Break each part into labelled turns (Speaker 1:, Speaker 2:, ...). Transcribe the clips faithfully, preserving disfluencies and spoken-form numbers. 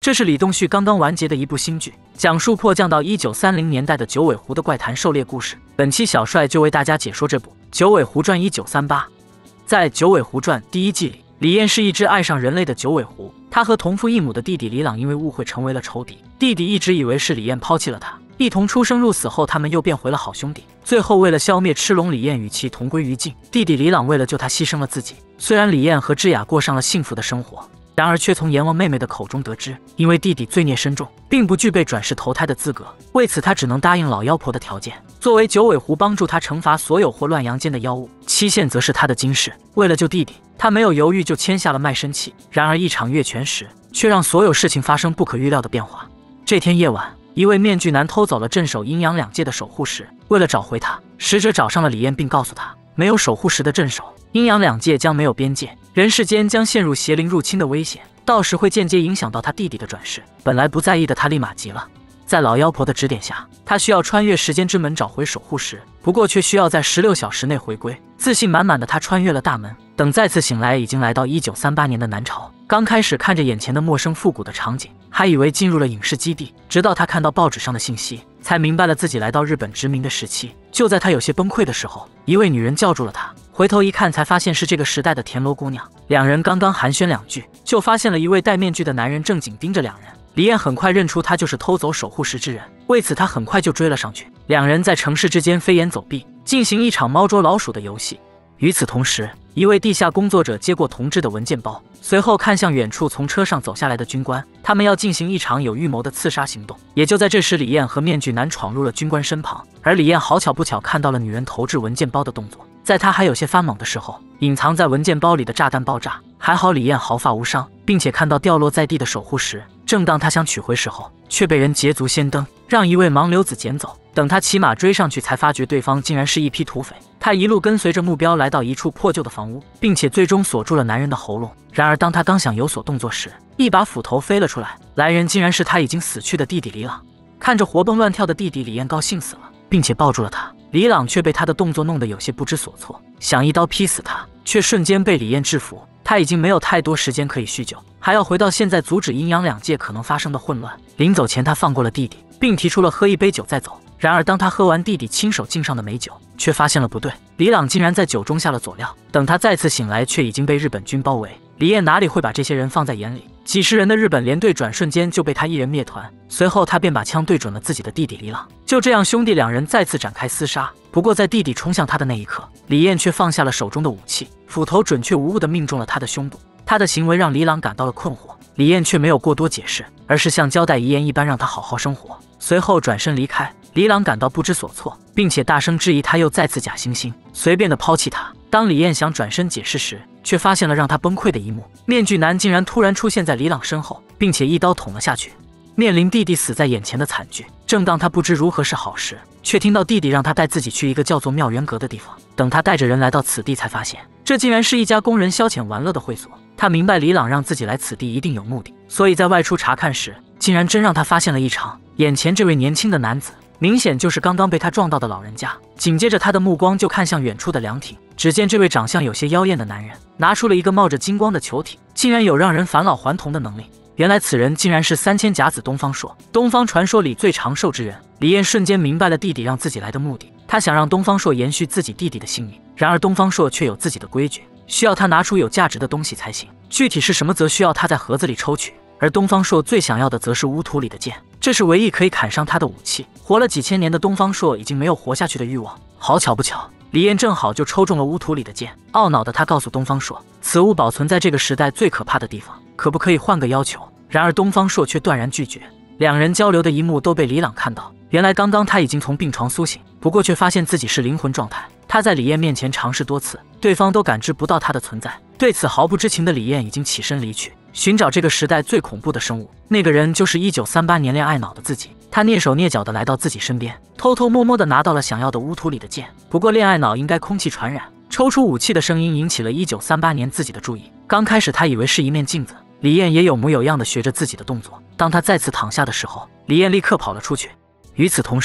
Speaker 1: 这是李栋旭刚刚完结的一部新剧，讲述迫降到一九三零年代的九尾狐的怪谈狩猎故事。本期小帅就为大家解说这部《九尾狐传一九三八》。在《九尾狐传》第一季里，李燕是一只爱上人类的九尾狐，他和同父异母的弟弟李朗因为误会成为了仇敌。弟弟一直以为是李燕抛弃了他，一同出生入死后，他们又变回了好兄弟。最后为了消灭赤龙李燕与其同归于尽，弟弟李朗为了救他牺牲了自己。虽然李燕和智雅过上了幸福的生活，然而却从阎王妹妹的口中得知，因为弟弟罪孽深重，并不具备转世投胎的资格，为此他只能答应老妖婆的条件，作为九尾狐帮助他惩罚所有或乱阳间的妖物，期限则是他的今世。为了救弟弟，他没有犹豫就签下了卖身契。然而一场月全食却让所有事情发生不可预料的变化。这天夜晚，一位面具男偷走了镇守阴阳两界的守护石，为了找回他，使者找上了李燕，并告诉他，没有守护石的镇守，阴阳两界将没有边界，人世间将陷入邪灵入侵的危险，到时会间接影响到他弟弟的转世。本来不在意的他立马急了，在老妖婆的指点下，他需要穿越时间之门找回守护石，不过却需要在十六小时内回归。自信满满的他穿越了大门，等再次醒来，已经来到一九三八年的南朝。刚开始看着眼前的陌生复古的场景，还以为进入了影视基地，直到他看到报纸上的信息，才明白了自己来到日本殖民的时期。就在他有些崩溃的时候，一位女人叫住了他，回头一看，才发现是这个时代的田螺姑娘。两人刚刚寒暄两句，就发现了一位戴面具的男人正紧盯着两人。李燕很快认出他就是偷走守护石之人，为此他很快就追了上去。两人在城市之间飞檐走壁，进行一场猫捉老鼠的游戏。与此同时，一位地下工作者接过同志的文件包，随后看向远处从车上走下来的军官，他们要进行一场有预谋的刺杀行动。也就在这时，李燕和面具男闯入了军官身旁，而李燕好巧不巧看到了女人投掷文件包的动作。在他还有些发懵的时候，隐藏在文件包里的炸弹爆炸，还好李燕毫发无伤，并且看到掉落在地的守护石。正当他想取回时候，却被人捷足先登，让一位盲流子捡走。等他骑马追上去，才发觉对方竟然是一批土匪。他一路跟随着目标来到一处破旧的房屋，并且最终锁住了男人的喉咙。然而当他刚想有所动作时，一把斧头飞了出来，来人竟然是他已经死去的弟弟李朗。看着活蹦乱跳的弟弟，李燕高兴死了，并且抱住了他。李朗却被他的动作弄得有些不知所措，想一刀劈死他，却瞬间被李燕制服。他已经没有太多时间可以叙旧，还要回到现在阻止阴阳两界可能发生的混乱。临走前，他放过了弟弟，并提出了喝一杯酒再走。然而当他喝完弟弟亲手敬上的美酒，却发现了不对，李朗竟然在酒中下了佐料。等他再次醒来，却已经被日本军包围。李燕哪里会把这些人放在眼里，几十人的日本连队转瞬间就被他一人灭团。随后他便把枪对准了自己的弟弟李朗。就这样，兄弟两人再次展开厮杀。不过在弟弟冲向他的那一刻，李燕却放下了手中的武器，斧头准确无误地命中了他的胸部。他的行为让李朗感到了困惑，李燕却没有过多解释，而是像交代遗言一般让他好好生活，随后转身离开。李朗感到不知所措，并且大声质疑他又再次假惺惺随便的抛弃他。当李燕想转身解释时，却发现了让他崩溃的一幕，面具男竟然突然出现在李朗身后，并且一刀捅了下去。面临弟弟死在眼前的惨剧，正当他不知如何是好时，却听到弟弟让他带自己去一个叫做妙缘阁的地方。等他带着人来到此地，才发现这竟然是一家供人消遣玩乐的会所。他明白李朗让自己来此地一定有目的，所以在外出查看时，竟然真让他发现了异常。眼前这位年轻的男子明显就是刚刚被他撞到的老人家。紧接着他的目光就看向远处的凉亭，只见这位长相有些妖艳的男人拿出了一个冒着金光的球体，竟然有让人返老还童的能力。原来此人竟然是三千甲子东方朔，东方传说里最长寿之人。李燕瞬间明白了弟弟让自己来的目的，他想让东方朔延续自己弟弟的性命。然而东方朔却有自己的规矩，需要他拿出有价值的东西才行，具体是什么则需要他在盒子里抽取。而东方朔最想要的则是乌土里的剑，这是唯一可以砍伤他的武器。活了几千年的东方朔已经没有活下去的欲望。好巧不巧，李燕正好就抽中了乌土里的剑。懊恼的他告诉东方朔，此物保存在这个时代最可怕的地方，可不可以换个要求？然而东方朔却断然拒绝。两人交流的一幕都被李朗看到，原来刚刚他已经从病床苏醒，不过却发现自己是灵魂状态。他在李燕面前尝试多次，对方都感知不到他的存在。对此毫不知情的李燕已经起身离去，寻找这个时代最恐怖的生物。那个人就是一九三八年恋爱脑的自己。他蹑手蹑脚地来到自己身边，偷偷摸摸地拿到了想要的乌土里的剑。不过恋爱脑应该空气传染，抽出武器的声音引起了一九三八年自己的注意。刚开始他以为是一面镜子，李燕也有模有样地学着自己的动作。当他再次躺下的时候，李燕立刻跑了出去。与此同时，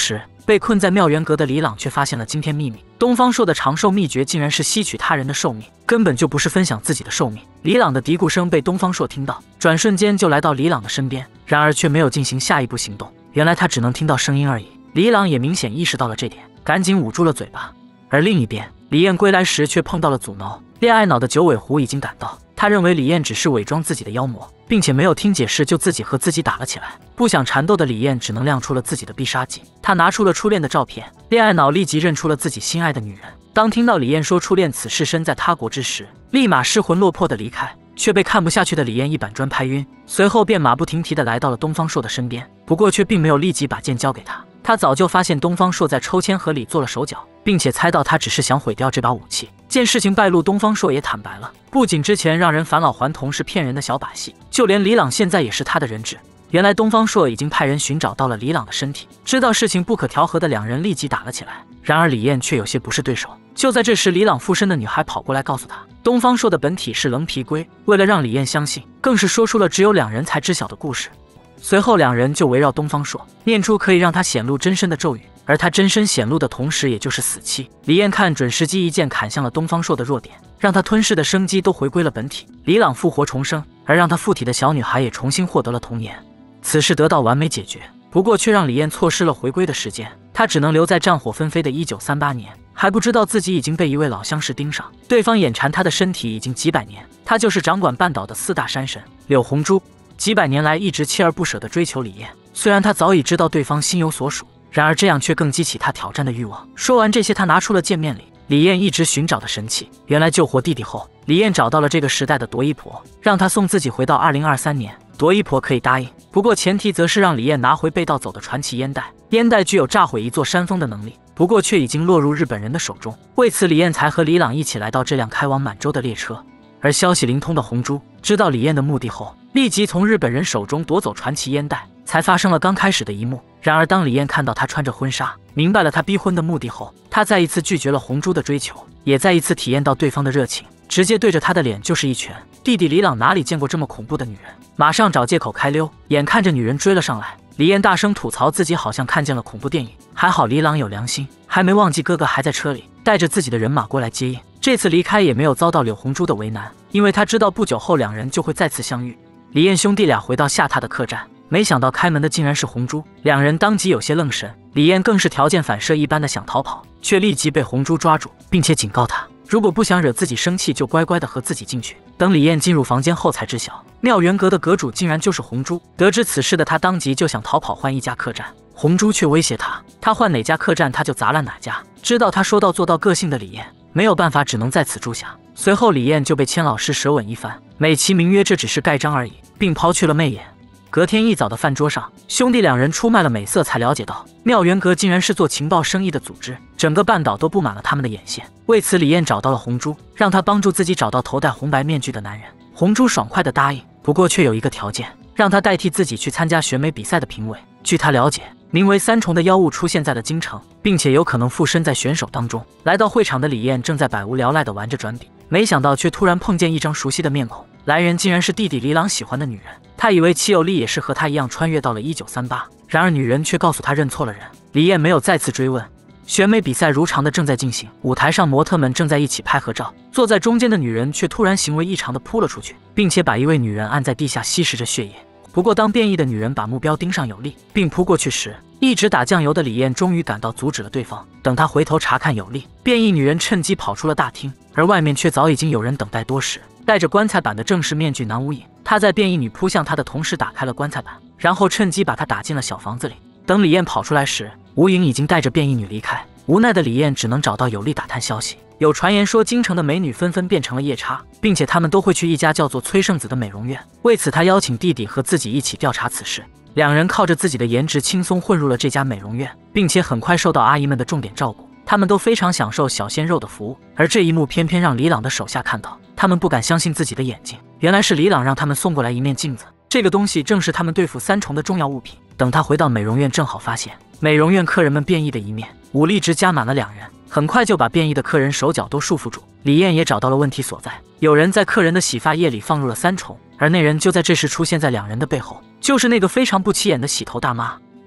Speaker 1: 被困在妙缘阁的李朗却发现了惊天秘密：东方朔的长寿秘诀竟然是吸取他人的寿命，根本就不是分享自己的寿命。李朗的嘀咕声被东方朔听到，转瞬间就来到李朗的身边，然而却没有进行下一步行动。原来他只能听到声音而已。李朗也明显意识到了这点，赶紧捂住了嘴巴。而另一边，李艳归来时却碰到了阻挠。恋爱脑的九尾狐已经赶到，他认为李艳只是伪装自己的妖魔，并且没有听解释就自己和自己打了起来。不想缠斗的李艳只能亮出了自己的必杀技，他拿出了初恋的照片。恋爱脑立即认出了自己心爱的女人。当听到李艳说初恋此事身在他国之时，立马失魂落魄的离开，却被看不下去的李艳一板砖拍晕，随后便马不停蹄地来到了东方朔的身边，不过却并没有立即把剑交给他。他早就发现东方朔在抽签盒里做了手脚，并且猜到他只是想毁掉这把武器。见事情败露，东方朔也坦白了，不仅之前让人返老还童是骗人的小把戏，就连李朗现在也是他的人质。原来东方朔已经派人寻找到了李朗的身体，知道事情不可调和的两人立即打了起来。然而李艳却有些不是对手。就在这时，李朗附身的女孩跑过来告诉他，东方朔的本体是棱皮龟。为了让李艳相信，更是说出了只有两人才知晓的故事。随后两人就围绕东方朔念出可以让他显露真身的咒语，而他真身显露的同时也就是死期。李艳看准时机，一剑砍向了东方朔的弱点，让他吞噬的生机都回归了本体。李朗复活重生，而让他附体的小女孩也重新获得了童颜。此事得到完美解决，不过却让李艳错失了回归的时间。她只能留在战火纷飞的一九三八年，还不知道自己已经被一位老相识盯上，对方眼馋她的身体已经几百年。她就是掌管半岛的四大山神柳红珠，几百年来一直锲而不舍地追求李艳。虽然他早已知道对方心有所属，然而这样却更激起他挑战的欲望。说完这些，他拿出了见面礼，李艳一直寻找的神器。原来救活弟弟后，李艳找到了这个时代的夺衣婆，让他送自己回到二零二三年。夺衣婆可以答应，不过前提则是让李艳拿回被盗走的传奇烟袋。烟袋具有炸毁一座山峰的能力，不过却已经落入日本人的手中。为此，李艳才和李朗一起来到这辆开往满洲的列车。而消息灵通的红珠知道李艳的目的后，立即从日本人手中夺走传奇烟袋，才发生了刚开始的一幕。然而当李艳看到他穿着婚纱，明白了他逼婚的目的后，他再一次拒绝了红珠的追求，也再一次体验到对方的热情，直接对着他的脸就是一拳。弟弟李朗哪里见过这么恐怖的女人，马上找借口开溜。眼看着女人追了上来，李艳大声吐槽自己好像看见了恐怖电影。还好李朗有良心，还没忘记哥哥还在车里，带着自己的人马过来接应。这次离开也没有遭到柳红珠的为难，因为他知道不久后两人就会再次相遇。李艳兄弟俩回到下榻的客栈，没想到开门的竟然是红珠，两人当即有些愣神。李艳更是条件反射一般的想逃跑，却立即被红珠抓住，并且警告他，如果不想惹自己生气，就乖乖的和自己进去。等李艳进入房间后才知晓，妙缘阁的阁主竟然就是红珠。得知此事的他当即就想逃跑换一家客栈，红珠却威胁他，他换哪家客栈他就砸烂哪家。知道他说到做到个性的李艳没有办法，只能在此住下。随后李艳就被千老师舌吻一番，美其名曰这只是盖章而已，并抛去了媚眼。隔天一早的饭桌上，兄弟两人出卖了美色，才了解到妙缘阁竟然是做情报生意的组织，整个半岛都布满了他们的眼线。为此李艳找到了红珠，让他帮助自己找到头戴红白面具的男人。红珠爽快地答应，不过却有一个条件，让他代替自己去参加选美比赛的评委。据他了解，名为三重的妖物出现在了京城，并且有可能附身在选手当中。来到会场的李艳正在百无聊赖地玩着转笔，没想到却突然碰见一张熟悉的面孔，来人竟然是弟弟李朗喜欢的女人。他以为齐有利也是和他一样穿越到了一九三八，然而女人却告诉他认错了人。李艳没有再次追问。选美比赛如常的正在进行，舞台上模特们正在一起拍合照，坐在中间的女人却突然行为异常的扑了出去，并且把一位女人按在地下吸食着血液。不过当变异的女人把目标盯上有利并扑过去时，一直打酱油的李艳终于赶到阻止了对方。等他回头查看有利，变异女人趁机跑出了大厅，而外面却早已经有人等待多时。戴着棺材板的正是面具男无影，他在变异女扑向他的同时打开了棺材板，然后趁机把他打进了小房子里。等李艳跑出来时，无影已经带着变异女离开。无奈的李艳只能找到有利打探消息，有传言说京城的美女纷纷变成了夜叉，并且他们都会去一家叫做崔圣子的美容院。为此他邀请弟弟和自己一起调查此事。两人靠着自己的颜值轻松混入了这家美容院，并且很快受到阿姨们的重点照顾。他们都非常享受小鲜肉的服务，而这一幕偏偏让李朗的手下看到，他们不敢相信自己的眼睛，原来是李朗让他们送过来一面镜子，这个东西正是他们对付三重的重要物品。等他回到美容院，正好发现美容院客人们变异的一面，武力值加满了两人，很快就把变异的客人手脚都束缚住。李艳也找到了问题所在，有人在客人的洗发液里放入了三重，而那人就在这时出现在两人的背后，就是那个非常不起眼的洗头大妈。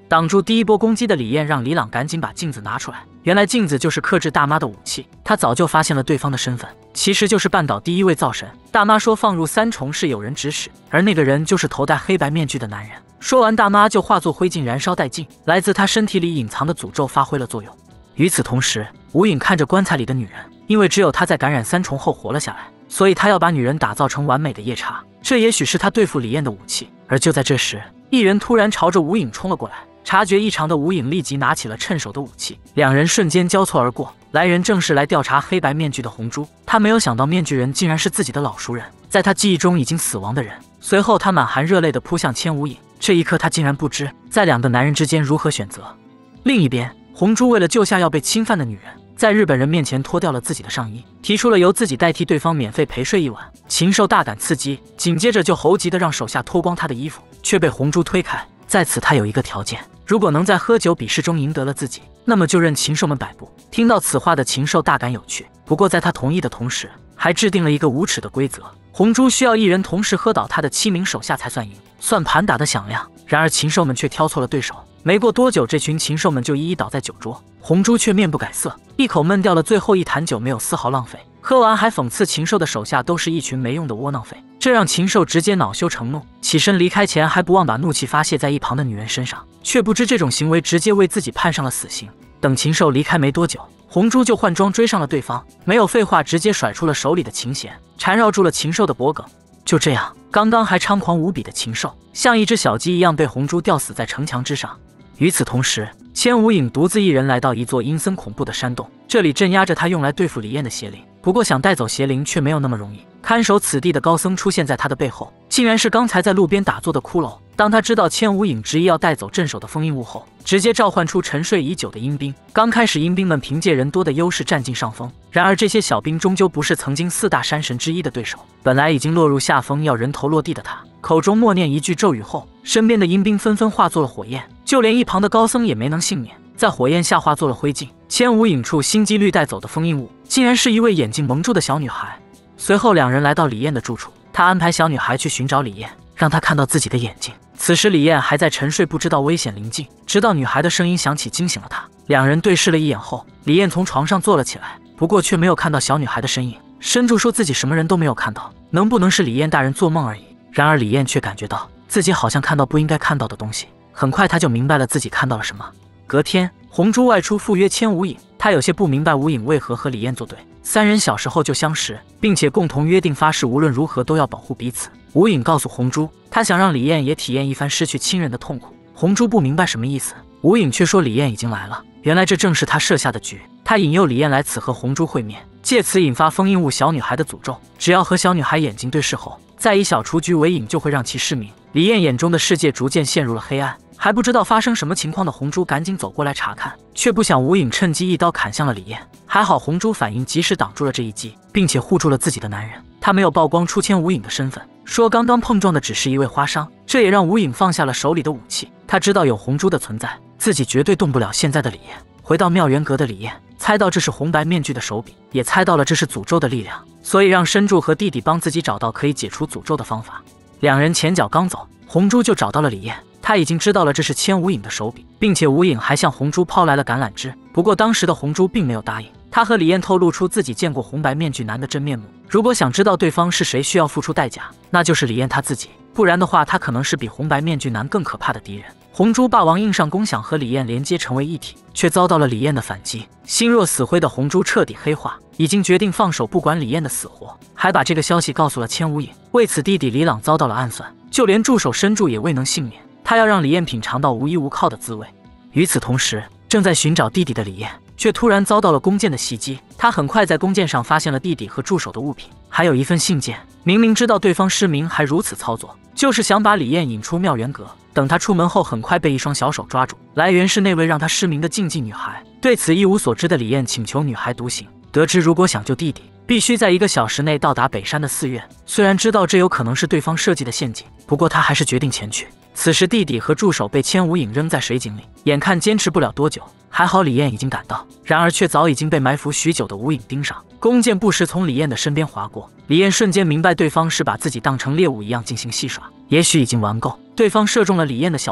Speaker 1: 挡住第一波攻击的李艳让李朗赶紧把镜子拿出来，原来镜子就是克制大妈的武器。他早就发现了对方的身份，其实就是半岛第一位造神。大妈说放入三重是有人指使，而那个人就是头戴黑白面具的男人。说完，大妈就化作灰烬燃烧殆尽，来自他身体里隐藏的诅咒发挥了作用。与此同时，吴影看着棺材里的女人，因为只有他在感染三重后活了下来，所以他要把女人打造成完美的夜叉，这也许是他对付李艳的武器。而就在这时，一人突然朝着吴影冲了过来，察觉异常的吴影立即拿起了趁手的武器，两人瞬间交错而过。来人正是来调查黑白面具的红珠，他没有想到面具人竟然是自己的老熟人，在他记忆中已经死亡的人。随后他满含热泪地扑向千无影，这一刻他竟然不知在两个男人之间如何选择。另一边，红珠为了救下要被侵犯的女人，在日本人面前脱掉了自己的上衣，提出了由自己代替对方免费陪睡一晚。禽兽大感刺激，紧接着就猴急的让手下脱光他的衣服，却被红珠推开。在此他有一个条件，如果能在喝酒比试中赢得了自己，那么就任禽兽们摆布。听到此话的禽兽大感有趣，不过在他同意的同时，还制定了一个无耻的规则，红珠需要一人同时喝倒他的七名手下才算赢。算盘打得响亮，然而禽兽们却挑错了对手。没过多久，这群禽兽们就一一倒在酒桌，红珠却面不改色，一口闷掉了最后一坛酒，没有丝毫浪费。喝完还讽刺禽兽的手下都是一群没用的窝囊废，这让禽兽直接恼羞成怒，起身离开前还不忘把怒气发泄在一旁的女人身上，却不知这种行为直接为自己判上了死刑。等禽兽离开没多久，红珠就换装追上了对方，没有废话，直接甩出了手里的琴弦，缠绕住了禽兽的脖颈。就这样，刚刚还猖狂无比的禽兽，像一只小鸡一样被红珠吊死在城墙之上。与此同时，千无影独自一人来到一座阴森恐怖的山洞，这里镇压着他用来对付李艳的邪灵。不过想带走邪灵却没有那么容易，看守此地的高僧出现在他的背后，竟然是刚才在路边打坐的骷髅。当他知道千无影执意要带走镇守的封印物后，直接召唤出沉睡已久的阴兵。刚开始阴兵们凭借人多的优势占尽上风，然而这些小兵终究不是曾经四大山神之一的对手。本来已经落入下风要人头落地的他，口中默念一句咒语后，身边的阴兵纷纷化作了火焰，就连一旁的高僧也没能幸免，在火焰下化作了灰烬。千无影处心机虑带走的封印物，竟然是一位眼睛蒙住的小女孩。随后两人来到李艳的住处，他安排小女孩去寻找李艳，让她看到自己的眼睛。此时李艳还在沉睡，不知道危险临近，直到女孩的声音响起惊醒了她。两人对视了一眼后，李艳从床上坐了起来，不过却没有看到小女孩的身影，伸住说自己什么人都没有看到，能不能是李艳大人做梦而已。然而李艳却感觉到自己好像看到不应该看到的东西，很快她就明白了自己看到了什么。隔天，红珠外出赴约千无影，他有些不明白无影为何和李艳作对。三人小时候就相识，并且共同约定发誓无论如何都要保护彼此。无影告诉红珠，他想让李艳也体验一番失去亲人的痛苦。红珠不明白什么意思，无影却说李艳已经来了，原来这正是他设下的局。他引诱李艳来此和红珠会面，借此引发封印物小女孩的诅咒，只要和小女孩眼睛对视后，再以小雏菊为引，就会让其失明。李艳眼中的世界逐渐陷入了黑暗，还不知道发生什么情况的红珠赶紧走过来查看，却不想无影趁机一刀砍向了李艳。还好红珠反应及时挡住了这一击，并且护住了自己的男人。他没有曝光出千无影的身份，说刚刚碰撞的只是一位花伤，这也让无影放下了手里的武器。他知道有红珠的存在，自己绝对动不了现在的李艳。回到妙元阁的李艳猜到这是红白面具的手笔，也猜到了这是诅咒的力量，所以让深柱和弟弟帮自己找到可以解除诅咒的方法。两人前脚刚走，红珠就找到了李艳，他已经知道了这是千无影的手笔，并且无影还向红珠抛来了橄榄枝。不过当时的红珠并没有答应，他和李艳透露出自己见过红白面具男的真面目，如果想知道对方是谁，需要付出代价，那就是李艳他自己，不然的话他可能是比红白面具男更可怕的敌人。红珠霸王硬上弓想和李艳连接成为一体，却遭到了李艳的反击。心若死灰的红珠彻底黑化，已经决定放手不管李艳的死活，还把这个消息告诉了千无影。为此弟弟李朗遭到了暗算，就连助手深柱也未能幸免。他要让李艳品尝到无依无靠的滋味。与此同时，正在寻找弟弟的李艳却突然遭到了弓箭的袭击。他很快在弓箭上发现了弟弟和助手的物品，还有一份信件。明明知道对方失明，还如此操作，就是想把李艳引出妙元阁。等他出门后，很快被一双小手抓住，来源是那位让他失明的禁忌女孩。对此一无所知的李艳请求女孩独行，得知如果想救弟弟，必须在一个小时内到达北山的寺院。虽然知道这有可能是对方设计的陷阱，不过他还是决定前去。此时弟弟和助手被千无影扔在水井里，眼看坚持不了多久，还好李艳已经赶到，然而却早已经被埋伏许久的无影盯上。弓箭不时从李艳的身边划过，李艳瞬间明白对方是把自己当成猎物一样进行戏耍，也许已经玩够。对方射中了李艳的小腿，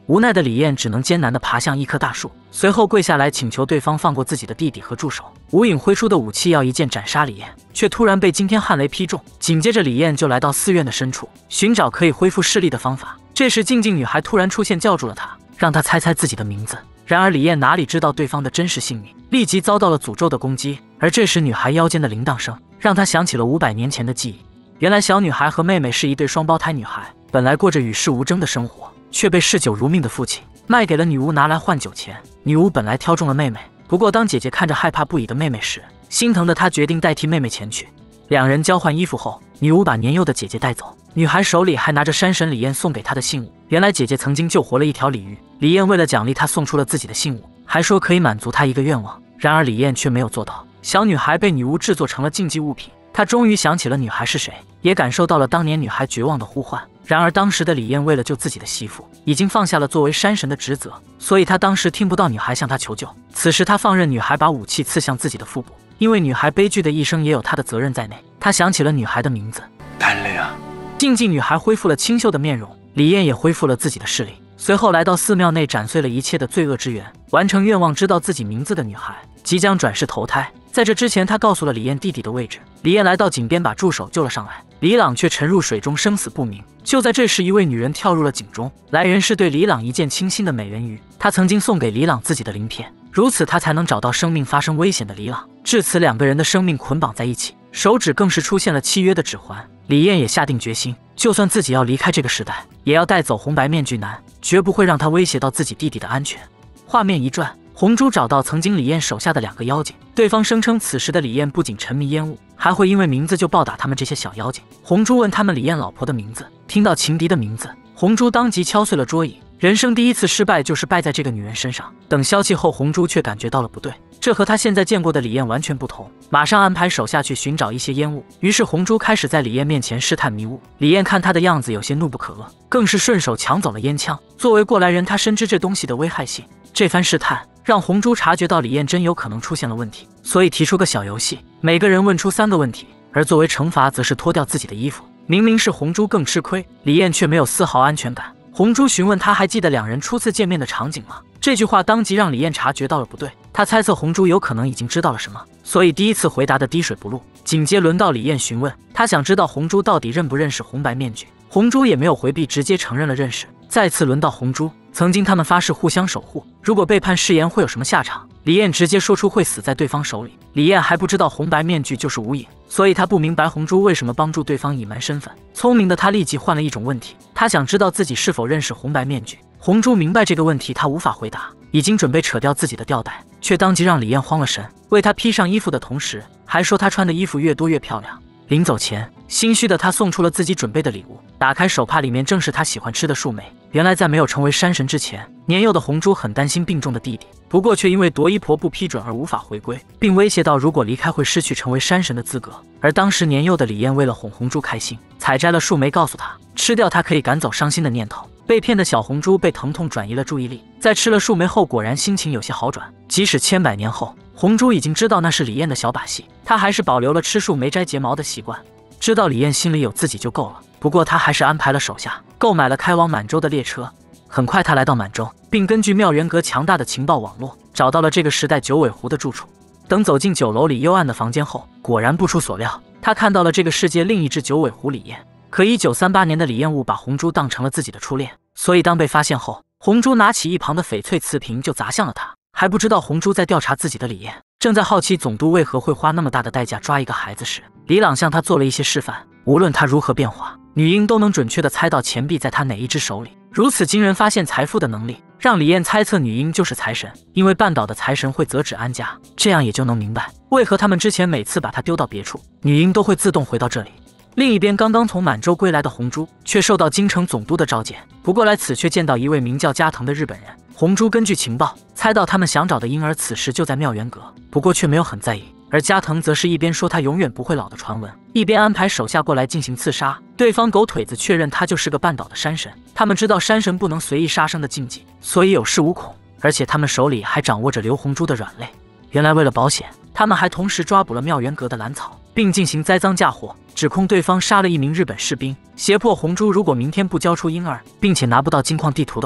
Speaker 1: 无奈的李艳只能艰难地爬向一棵大树，随后跪下来请求对方放过自己的弟弟和助手。吴影挥出的武器要一剑斩杀李艳，却突然被惊天撼雷劈中。紧接着李艳就来到寺院的深处，寻找可以恢复视力的方法。这时静静女孩突然出现，叫住了她，让她猜猜自己的名字。然而李艳哪里知道对方的真实姓名，立即遭到了诅咒的攻击。而这时女孩腰间的铃铛声让她想起了五百年前的记忆。原来小女孩和妹妹是一对双胞胎女孩，本来过着与世无争的生活，却被嗜酒如命的父亲卖给了女巫，拿来换酒钱。女巫本来挑中了妹妹，不过当姐姐看着害怕不已的妹妹时，心疼的她决定代替妹妹前去。两人交换衣服后，女巫把年幼的姐姐带走，女孩手里还拿着山神李艳送给她的信物。原来姐姐曾经救活了一条鲤鱼，李艳为了奖励她送出了自己的信物，还说可以满足她一个愿望。然而李艳却没有做到，小女孩被女巫制作成了禁忌物品。她终于想起了女孩是谁，也感受到了当年女孩绝望的呼唤。然而当时的李艳为了救自己的媳妇，已经放下了作为山神的职责，所以她当时听不到女孩向她求救。此时她放任女孩把武器刺向自己的腹部，因为女孩悲剧的一生也有她的责任在内。她想起了女孩的名字丹雷啊。静静女孩恢复了清秀的面容，李艳也恢复了自己的视力，随后来到寺庙内斩碎了一切的罪恶之源，完成愿望。知道自己名字的女孩即将转世投胎，在这之前她告诉了李艳弟弟的位置。李艳来到井边把助手救了上来，李朗却沉入水中生死不明。就在这时，一位女人跳入了井中，来人是对李朗一见倾心的美人鱼，她曾经送给李朗自己的鳞片，如此她才能找到生命发生危险的李朗。至此两个人的生命捆绑在一起，手指更是出现了契约的指环。李艳也下定决心，就算自己要离开这个时代，也要带走红白面具男，绝不会让他威胁到自己弟弟的安全。画面一转，红珠找到曾经李艳手下的两个妖精，对方声称此时的李艳不仅沉迷烟雾，还会因为名字就暴打他们这些小妖精。红珠问他们李艳老婆的名字，听到情敌的名字，红珠当即敲碎了桌椅。人生第一次失败就是败在这个女人身上。等消气后，红珠却感觉到了不对，这和她现在见过的李艳完全不同，马上安排手下去寻找一些烟雾。于是红珠开始在李艳面前试探迷雾。李艳看她的样子有些怒不可遏，更是顺手抢走了烟枪。作为过来人，她深知这东西的危害性，这番试探让红珠察觉到李艳真有可能出现了问题，所以提出个小游戏，每个人问出三个问题，而作为惩罚则是脱掉自己的衣服。明明是红珠更吃亏，李艳却没有丝毫安全感。红珠询问他还记得两人初次见面的场景吗？这句话当即让李艳察觉到了不对，他猜测红珠有可能已经知道了什么，所以第一次回答的滴水不漏。紧接轮到李艳询问，他想知道红珠到底认不认识红白面具。红珠也没有回避，直接承认了认识。再次轮到红珠，曾经他们发誓互相守护，如果背叛誓言会有什么下场？李艳直接说出会死在对方手里。李艳还不知道红白面具就是无影，所以她不明白红珠为什么帮助对方隐瞒身份。聪明的她立即换了一种问题，她想知道自己是否认识红白面具。红珠明白这个问题她无法回答，已经准备扯掉自己的吊带，却当即让李艳慌了神，为她披上衣服的同时，还说她穿的衣服越多越漂亮。临走前，心虚的她送出了自己准备的礼物，打开手帕，里面正是她喜欢吃的树莓。原来在没有成为山神之前，年幼的红珠很担心病重的弟弟，不过却因为夺衣婆不批准而无法回归，并威胁到如果离开会失去成为山神的资格。而当时年幼的李艳为了哄红珠开心，采摘了树莓，告诉她吃掉它可以赶走伤心的念头。被骗的小红珠被疼痛转移了注意力，在吃了树莓后果然心情有些好转。即使千百年后，红珠已经知道那是李艳的小把戏，她还是保留了吃树莓摘睫毛的习惯。知道李艳心里有自己就够了，不过她还是安排了手下购买了开往满洲的列车。很快他来到满洲，并根据妙元阁强大的情报网络找到了这个时代九尾狐的住处。等走进酒楼里幽暗的房间后，果然不出所料，他看到了这个世界另一只九尾狐李艳。可一九三八年的李艳误把红珠当成了自己的初恋，所以当被发现后，红珠拿起一旁的翡翠瓷瓶就砸向了他。还不知道红珠在调查自己的李艳，正在好奇总督为何会花那么大的代价抓一个孩子时，李朗向他做了一些示范，无论他如何变化，女婴都能准确地猜到钱币在他哪一只手里。如此惊人发现财富的能力，让李艳猜测女婴就是财神，因为半岛的财神会择址安家，这样也就能明白为何他们之前每次把她丢到别处，女婴都会自动回到这里。另一边，刚刚从满洲归来的红珠却受到京城总督的召见，不过来此却见到一位名叫加藤的日本人。红珠根据情报猜到他们想找的婴儿此时就在妙元阁，不过却没有很在意。而加藤则是一边说他永远不会老的传闻，一边安排手下过来进行刺杀。对方狗腿子确认他就是个半岛的山神，他们知道山神不能随意杀生的禁忌，所以有恃无恐，而且他们手里还掌握着刘红珠的软肋。原来为了保险，他们还同时抓捕了妙元阁的蓝草，并进行栽赃嫁祸，指控对方杀了一名日本士兵，胁迫红珠如果明天不交出婴儿，并且拿不到金矿地图的话，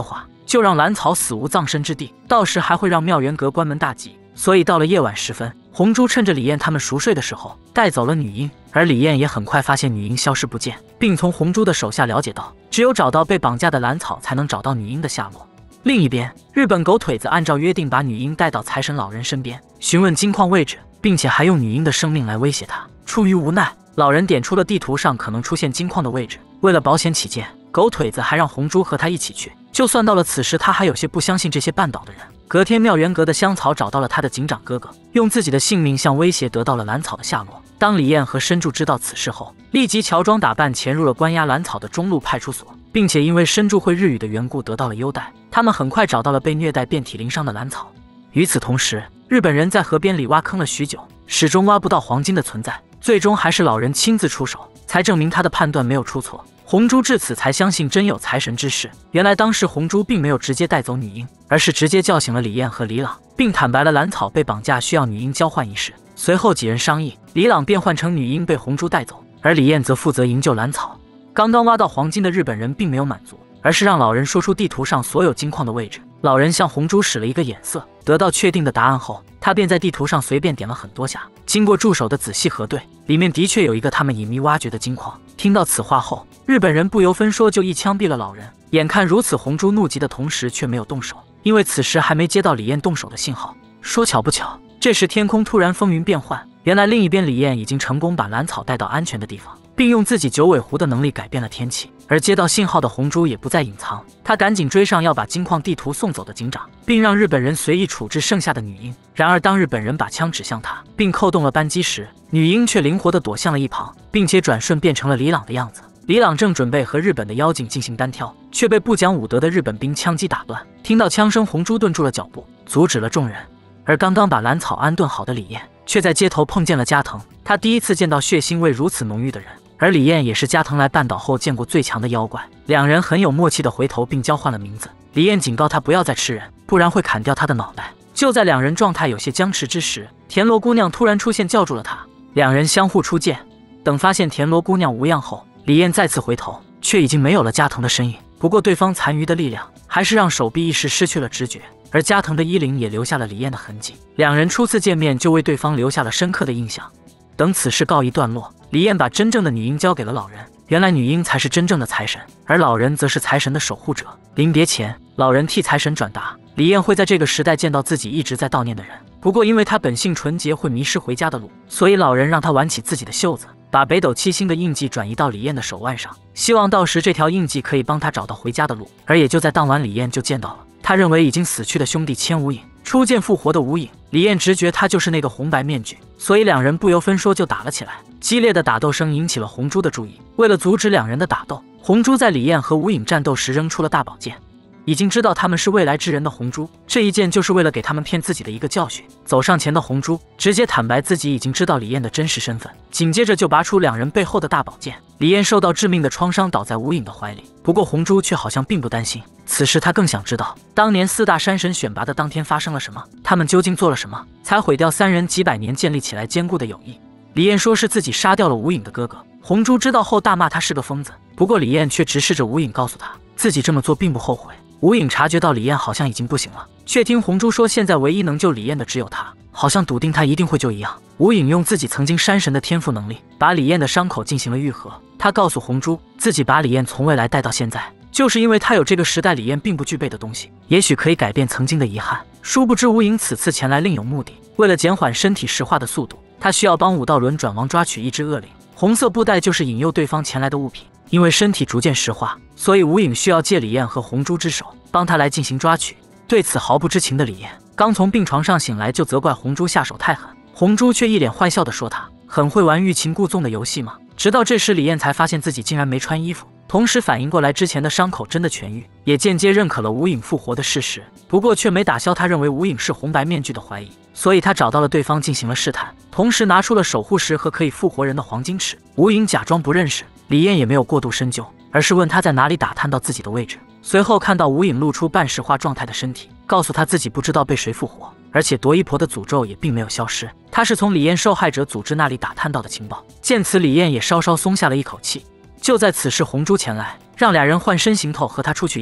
Speaker 1: 就让兰草死无葬身之地，到时还会让妙元阁关门大吉。所以到了夜晚时分，红珠趁着李艳他们熟睡的时候带走了女婴，而李艳也很快发现女婴消失不见，并从红珠的手下了解到，只有找到被绑架的兰草，才能找到女婴的下落。另一边，日本狗腿子按照约定把女婴带到财神老人身边，询问金矿位置，并且还用女婴的生命来威胁他。出于无奈，老人点出了地图上可能出现金矿的位置。为了保险起见，狗腿子还让红珠和他一起去。就算到了此时，他还有些不相信这些绊倒的人。隔天，妙元阁的香草找到了他的警长哥哥，用自己的性命相威胁，得到了兰草的下落。当李艳和深柱知道此事后，立即乔装打扮潜入了关押兰草的中路派出所，并且因为深柱会日语的缘故得到了优待。他们很快找到了被虐待遍体鳞伤的兰草。与此同时，日本人在河边里挖坑了许久，始终挖不到黄金的存在，最终还是老人亲自出手，才证明他的判断没有出错。红珠至此才相信真有财神之事。原来当时红珠并没有直接带走女婴，而是直接叫醒了李艳和李朗，并坦白了兰草被绑架需要女婴交换一事。随后几人商议，李朗便换成女婴被红珠带走，而李艳则负责营救兰草。刚刚挖到黄金的日本人并没有满足，而是让老人说出地图上所有金矿的位置。老人向红珠使了一个眼色，得到确定的答案后，他便在地图上随便点了很多下。经过助手的仔细核对，里面的确有一个他们隐秘挖掘的金矿。听到此话后，日本人不由分说就一枪毙了老人。眼看如此，红珠怒极的同时却没有动手，因为此时还没接到李艳动手的信号。说巧不巧，这时天空突然风云变幻，原来另一边李艳已经成功把兰草带到安全的地方，并用自己九尾狐的能力改变了天气。而接到信号的红珠也不再隐藏，他赶紧追上要把金矿地图送走的警长，并让日本人随意处置剩下的女婴。然而当日本人把枪指向他并扣动了扳机时，女婴却灵活地躲向了一旁，并且转瞬变成了李朗的样子。李朗正准备和日本的妖精进行单挑，却被不讲武德的日本兵枪击打断。听到枪声，红珠顿住了脚步，阻止了众人。而刚刚把兰草安顿好的李艳却在街头碰见了加藤，他第一次见到血腥味如此浓郁的人，而李艳也是加藤来绊倒后见过最强的妖怪。两人很有默契地回头并交换了名字。李艳警告他不要再吃人，不然会砍掉他的脑袋。就在两人状态有些僵持之时，田螺姑娘突然出现叫住了他，两人相互出剑。等发现田螺姑娘无恙后，李艳再次回头，却已经没有了加藤的身影。不过对方残余的力量还是让手臂一时失去了知觉，而加藤的衣领也留下了李艳的痕迹。两人初次见面就为对方留下了深刻的印象。等此事告一段落，李艳把真正的女婴交给了老人。原来女婴才是真正的财神，而老人则是财神的守护者。临别前，老人替财神转达，李艳会在这个时代见到自己一直在悼念的人。不过因为他本性纯洁，会迷失回家的路，所以老人让他挽起自己的袖子，把北斗七星的印记转移到李艳的手腕上，希望到时这条印记可以帮他找到回家的路。而也就在当晚，李艳就见到了他认为已经死去的兄弟千无影，初见复活的无影。李艳直觉他就是那个红白面具，所以两人不由分说就打了起来。激烈的打斗声引起了红珠的注意，为了阻止两人的打斗，红珠在李艳和无影战斗时扔出了大宝剑。已经知道他们是未来之人的红珠，这一剑就是为了给他们骗自己的一个教训。走上前的红珠直接坦白自己已经知道李艳的真实身份，紧接着就拔出两人背后的大宝剑。李艳受到致命的创伤，倒在无影的怀里。不过红珠却好像并不担心，此时他更想知道当年四大山神选拔的当天发生了什么，他们究竟做了什么，才毁掉三人几百年建立起来坚固的友谊。李艳说是自己杀掉了无影的哥哥，红珠知道后大骂他是个疯子。不过李艳却直视着无影，告诉他自己这么做并不后悔。无影察觉到李艳好像已经不行了，却听红珠说现在唯一能救李艳的只有他，好像笃定他一定会救一样。无影用自己曾经山神的天赋能力，把李艳的伤口进行了愈合。他告诉红珠，自己把李艳从未来带到现在，就是因为他有这个时代李艳并不具备的东西，也许可以改变曾经的遗憾。殊不知无影此次前来另有目的，为了减缓身体石化的速度，他需要帮武道轮转王抓取一只恶灵。红色布袋就是引诱对方前来的物品。因为身体逐渐石化，所以无影需要借李艳和红珠之手帮他来进行抓取。对此毫不知情的李艳刚从病床上醒来，就责怪红珠下手太狠。红珠却一脸坏笑地说他很会玩欲擒故纵的游戏吗？直到这时李艳才发现自己竟然没穿衣服，同时反应过来之前的伤口真的痊愈，也间接认可了无影复活的事实。不过却没打消他认为无影是红白面具的怀疑，所以他找到了对方进行了试探，同时拿出了守护石和可以复活人的黄金尺。无影假装不认识，李艳也没有过度深究，而是问他在哪里打探到自己的位置。随后看到无影露出半石化状态的身体，告诉他自己不知道被谁复活，而且夺衣婆的诅咒也并没有消失，他是从李艳受害者组织那里打探到的情报。见此，李艳也稍稍松下了一口气。就在此时，红珠前来让俩人换身行头和他出去一趟。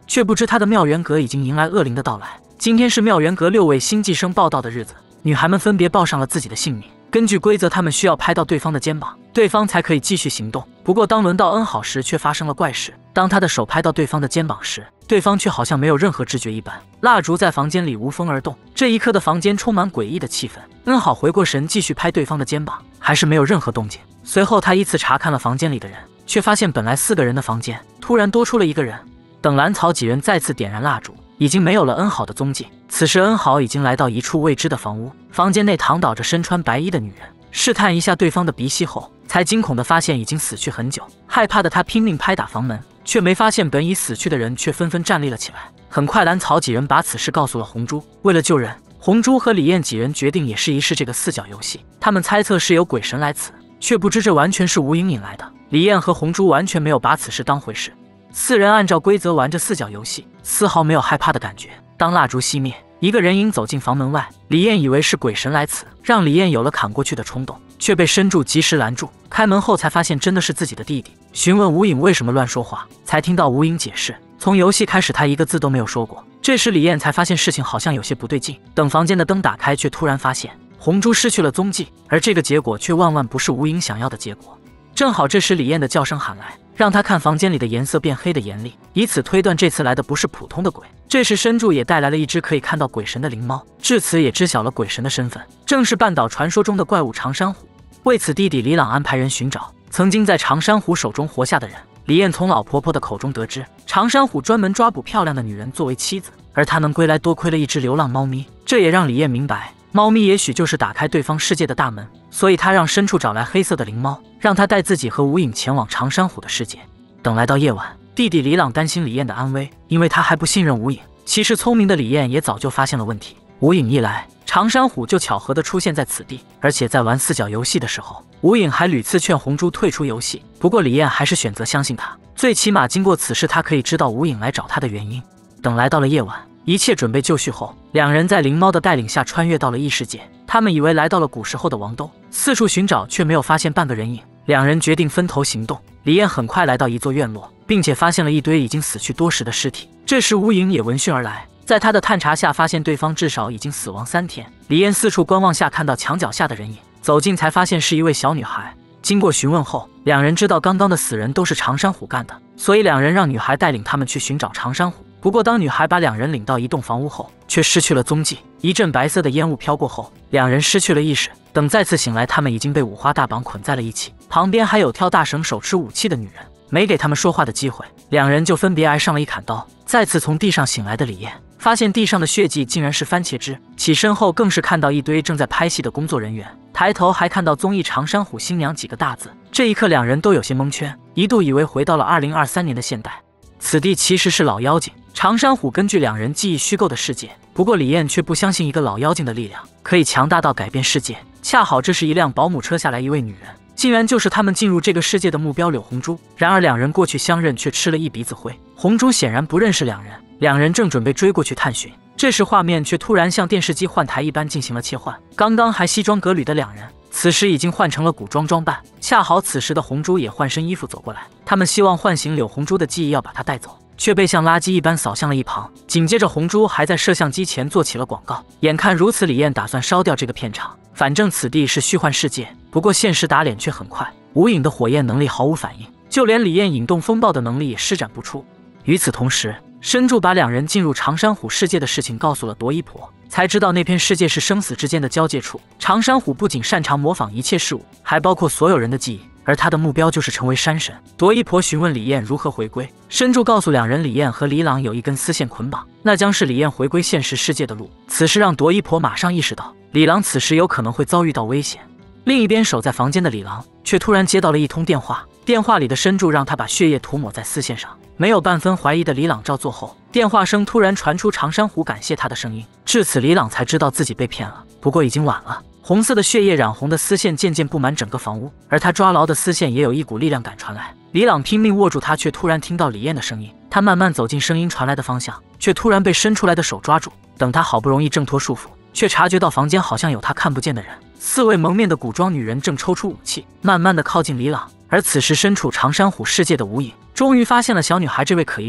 Speaker 1: 却不知他的妙缘阁已经迎来恶灵的到来。今天是妙缘阁六位新寄生报道的日子，女孩们分别报上了自己的姓名。根据规则，他们需要拍到对方的肩膀，对方才可以继续行动。不过当轮到恩好时，却发生了怪事。当他的手拍到对方的肩膀时，对方却好像没有任何知觉一般。蜡烛在房间里无风而动，这一刻的房间充满诡异的气氛。恩好回过神，继续拍对方的肩膀，还是没有任何动静。随后他依次查看了房间里的人，却发现本来四个人的房间突然多出了一个人。等兰草几人再次点燃蜡烛，已经没有了恩好的踪迹。此时恩好已经来到一处未知的房屋，房间内躺倒着身穿白衣的女人。试探一下对方的鼻息后，才惊恐地发现已经死去很久。害怕的他拼命拍打房门，却没发现本已死去的人却纷纷站立了起来。很快兰草几人把此事告诉了红珠，为了救人，红珠和李艳几人决定也试一试这个四角游戏。他们猜测是有鬼神来此，却不知这完全是吴影引来的。李艳和红珠完全没有把此事当回事。四人按照规则玩着四角游戏，丝毫没有害怕的感觉。当蜡烛熄灭，一个人影走进房门外，李艳以为是鬼神来此，让李艳有了砍过去的冲动，却被身柱及时拦住。开门后才发现真的是自己的弟弟，询问吴影为什么乱说话，才听到吴影解释，从游戏开始他一个字都没有说过。这时李艳才发现事情好像有些不对劲，等房间的灯打开，却突然发现红珠失去了踪迹，而这个结果却万万不是吴影想要的结果。正好这时李艳的叫声喊来，让他看房间里的颜色变黑的严厉，以此推断这次来的不是普通的鬼。这时深柱也带来了一只可以看到鬼神的灵猫，至此也知晓了鬼神的身份，正是半岛传说中的怪物长山虎。为此弟弟李朗安排人寻找曾经在长山虎手中活下的人。李艳从老婆婆的口中得知，长山虎专门抓捕漂亮的女人作为妻子，而他能归来多亏了一只流浪猫咪。这也让李艳明白，猫咪也许就是打开对方世界的大门，所以他让深处找来黑色的灵猫，让他带自己和吴影前往长山虎的世界。等来到夜晚，弟弟李朗担心李艳的安危，因为他还不信任吴影。其实聪明的李艳也早就发现了问题，吴影一来，长山虎就巧合地出现在此地，而且在玩四角游戏的时候，吴影还屡次劝红珠退出游戏。不过李艳还是选择相信他，最起码经过此事，他可以知道吴影来找他的原因。等来到了夜晚，一切准备就绪后，两人在灵猫的带领下穿越到了异世界。他们以为来到了古时候的王都，四处寻找却没有发现半个人影。两人决定分头行动。李艳很快来到一座院落，并且发现了一堆已经死去多时的尸体。这时吴影也闻讯而来，在他的探查下发现对方至少已经死亡三天。李艳四处观望下看到墙脚下的人影，走近才发现是一位小女孩。经过询问后，两人知道刚刚的死人都是长山虎干的，所以两人让女孩带领他们去寻找长山虎。不过当女孩把两人领到一栋房屋后，却失去了踪迹。一阵白色的烟雾飘过后，两人失去了意识。等再次醒来，他们已经被五花大绑捆在了一起，旁边还有跳大绳手持武器的女人，没给他们说话的机会，两人就分别挨上了一砍刀。再次从地上醒来的李艳发现地上的血迹竟然是番茄汁，起身后更是看到一堆正在拍戏的工作人员，抬头还看到综艺长山虎新娘几个大字。这一刻两人都有些蒙圈，一度以为回到了二零二三年的现代。此地其实是老妖精长山虎根据两人记忆虚构的世界，不过李艳却不相信一个老妖精的力量可以强大到改变世界。恰好这时一辆保姆车下来一位女人，竟然就是他们进入这个世界的目标柳红珠。然而两人过去相认，却吃了一鼻子灰。红珠显然不认识两人，两人正准备追过去探寻，这时画面却突然像电视机换台一般进行了切换。刚刚还西装革履的两人，此时已经换成了古装装扮。恰好此时的红珠也换身衣服走过来，他们希望唤醒柳红珠的记忆，要把她带走，却被像垃圾一般扫向了一旁。紧接着红珠还在摄像机前做起了广告。眼看如此，李艳打算烧掉这个片场，反正此地是虚幻世界。不过现实打脸却很快，无影的火焰能力毫无反应，就连李艳引动风暴的能力也施展不出。与此同时，深柱把两人进入长山虎世界的事情告诉了夺衣婆，才知道那片世界是生死之间的交界处。长山虎不仅擅长模仿一切事物，还包括所有人的记忆，而他的目标就是成为山神。夺衣婆询问李艳如何回归，深柱告诉两人，李艳和李朗有一根丝线捆绑，那将是李艳回归现实世界的路。此事让夺衣婆马上意识到，李朗此时有可能会遭遇到危险。另一边守在房间的李朗却突然接到了一通电话，电话里的深柱让他把血液涂抹在丝线上。没有半分怀疑的李朗照做后，电话声突然传出长山虎感谢他的声音。至此李朗才知道自己被骗了，不过已经晚了。红色的血液染红的丝线渐渐布满整个房屋，而他抓牢的丝线也有一股力量感传来。李朗拼命握住它，却突然听到李艳的声音。他慢慢走进声音传来的方向，却突然被伸出来的手抓住。等他好不容易挣脱束缚，却察觉到房间好像有他看不见的人。四位蒙面的古装女人正抽出武器，慢慢的靠近李朗。而此时身处长山虎世界的无影终于发现了小女孩这位可疑人物，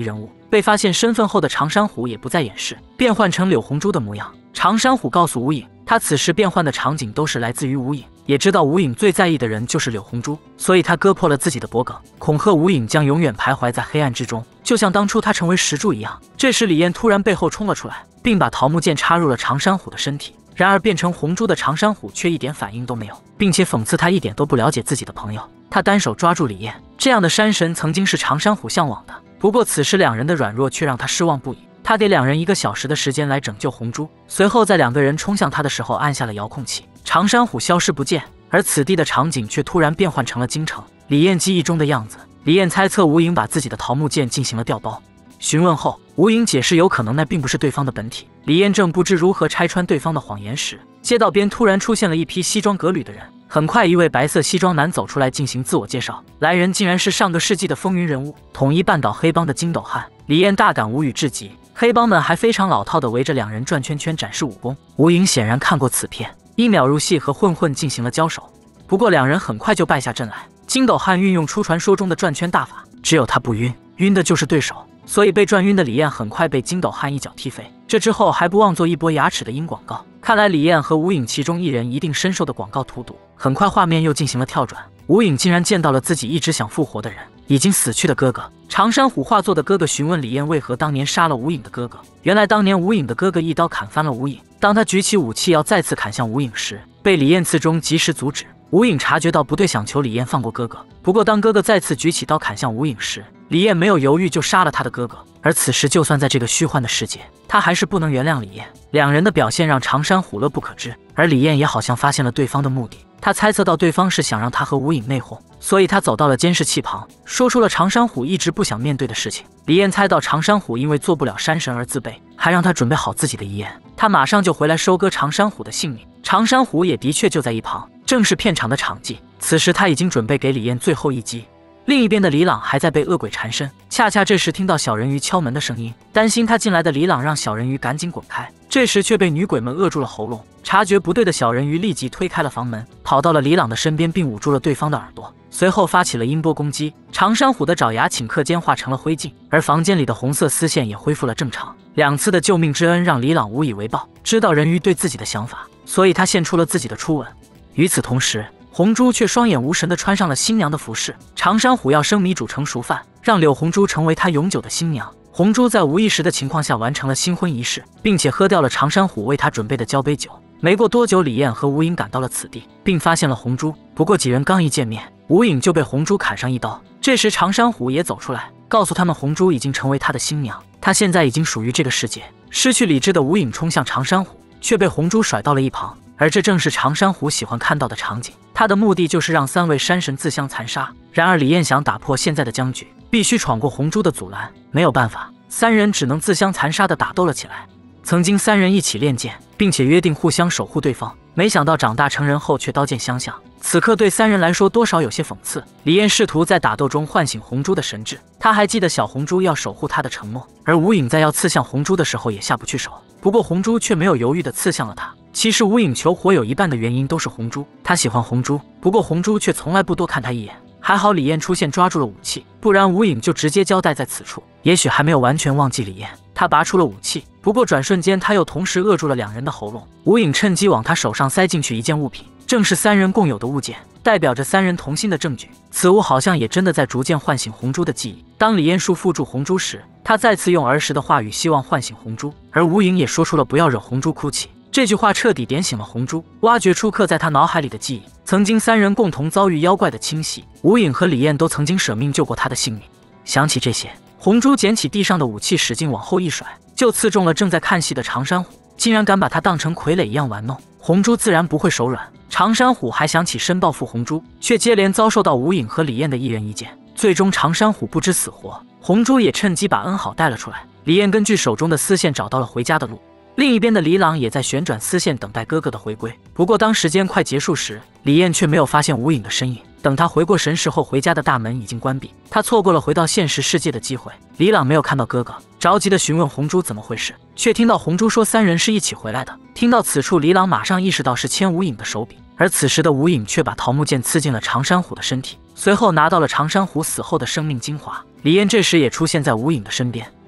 Speaker 1: 被发现身份后的长山虎也不再掩饰，变换成柳红珠的模样。长山虎告诉吴影，他此时变换的场景都是来自于吴影，也知道吴影最在意的人就是柳红珠，所以他割破了自己的脖梗，恐吓吴影将永远徘徊在黑暗之中，就像当初他成为石柱一样。这时李艳突然背后冲了出来，并把桃木剑插入了长山虎的身体。然而变成红珠的长山虎却一点反应都没有，并且讽刺他一点都不了解自己的朋友。他单手抓住李艳，这样的山神曾经是长山虎向往的，不过此时两人的软弱却让他失望不已。他给两人一个小时的时间来拯救红珠，随后在两个人冲向他的时候按下了遥控器，长山虎消失不见，而此地的场景却突然变换成了京城，李艳记忆中的样子。李艳猜测吴影把自己的桃木剑进行了调包。询问后，吴影解释有可能那并不是对方的本体。李艳正不知如何拆穿对方的谎言时，街道边突然出现了一批西装革履的人。很快，一位白色西装男走出来进行自我介绍，来人竟然是上个世纪的风云人物，统一半岛黑帮的金斗汉。李艳大感无语至极，黑帮们还非常老套的围着两人转圈圈展示武功。吴影显然看过此片，一秒入戏和混混进行了交手，不过两人很快就败下阵来。金斗汉运用出传说中的转圈大法，只有他不晕，晕的就是对手，所以被转晕的李艳很快被金斗汉一脚踢飞。这之后还不忘做一波牙齿的阴广告，看来李艳和吴影其中一人一定深受的广告荼毒。很快画面又进行了跳转，吴影竟然见到了自己一直想复活的人，已经死去的哥哥。长山虎化作的哥哥询问李艳为何当年杀了吴影的哥哥，原来当年吴影的哥哥一刀砍翻了吴影，当他举起武器要再次砍向吴影时，被李艳刺中及时阻止。吴影察觉到不对，想求李艳放过哥哥，不过当哥哥再次举起刀砍向吴影时，李艳没有犹豫就杀了他的哥哥。而此时就算在这个虚幻的世界，他还是不能原谅李艳。两人的表现让长山虎乐不可支，而李艳也好像发现了对方的目的，他猜测到对方是想让他和吴影内讧，所以他走到了监视器旁，说出了长山虎一直不想面对的事情。李艳猜到长山虎因为做不了山神而自卑，还让他准备好自己的遗言，他马上就回来收割长山虎的性命。长山虎也的确就在一旁，正是片场的场记。此时他已经准备给李艳最后一击。另一边的李朗还在被恶鬼缠身，恰恰这时听到小人鱼敲门的声音，担心他进来的李朗让小人鱼赶紧滚开，这时却被女鬼们扼住了喉咙。察觉不对的小人鱼立即推开了房门，跑到了李朗的身边并捂住了对方的耳朵，随后发起了音波攻击。长山虎的爪牙顷刻间化成了灰烬，而房间里的红色丝线也恢复了正常。两次的救命之恩让李朗无以为报，知道人鱼对自己的想法，所以他献出了自己的初吻。与此同时，红珠却双眼无神地穿上了新娘的服饰。长山虎要生米煮成熟饭，让柳红珠成为他永久的新娘。红珠在无意识的情况下完成了新婚仪式，并且喝掉了长山虎为他准备的交杯酒。没过多久，李艳和吴影赶到了此地，并发现了红珠。不过几人刚一见面，吴影就被红珠砍上一刀。这时长山虎也走出来，告诉他们红珠已经成为他的新娘，他现在已经属于这个世界。失去理智的吴影冲向长山虎，却被红珠甩到了一旁。而这正是长山虎喜欢看到的场景，他的目的就是让三位山神自相残杀。然而李艳想打破现在的僵局，必须闯过红珠的阻拦，没有办法，三人只能自相残杀的打斗了起来。曾经三人一起练剑，并且约定互相守护对方，没想到长大成人后却刀剑相向，此刻对三人来说多少有些讽刺。李艳试图在打斗中唤醒红珠的神智，他还记得小红珠要守护他的承诺，而吴影在要刺向红珠的时候也下不去手，不过红珠却没有犹豫地刺向了他。其实吴影求活有一半的原因都是红珠，他喜欢红珠，不过红珠却从来不多看他一眼。还好李艳出现抓住了武器，不然吴影就直接交代在此处。也许还没有完全忘记李艳，他拔出了武器，不过转瞬间他又同时扼住了两人的喉咙。吴影趁机往他手上塞进去一件物品，正是三人共有的物件，代表着三人同心的证据。此物好像也真的在逐渐唤醒红珠的记忆。当李艳束缚住红珠时，他再次用儿时的话语希望唤醒红珠，而吴影也说出了不要惹红珠哭泣。这句话彻底点醒了红珠，挖掘出刻在他脑海里的记忆。曾经三人共同遭遇妖怪的侵袭，吴影和李艳都曾经舍命救过他的性命。想起这些，红珠捡起地上的武器，使劲往后一甩，就刺中了正在看戏的长山虎，竟然敢把他当成傀儡一样玩弄。红珠自然不会手软，长山虎还想起身报复红珠，却接连遭受到吴影和李艳的一人一剑，最终长山虎不知死活。红珠也趁机把恩好带了出来。李艳根据手中的丝线找到了回家的路。另一边的李朗也在旋转丝线等待哥哥的回归，不过当时间快结束时，李艳却没有发现吴影的身影。等他回过神时后，回家的大门已经关闭，他错过了回到现实世界的机会。李朗没有看到哥哥，着急地询问红珠怎么回事，却听到红珠说三人是一起回来的。听到此处，李朗马上意识到是牵吴影的手笔，而此时的吴影却把桃木剑刺进了长山虎的身体，随后拿到了长山虎死后的生命精华。李艳这时也出现在吴影的身边，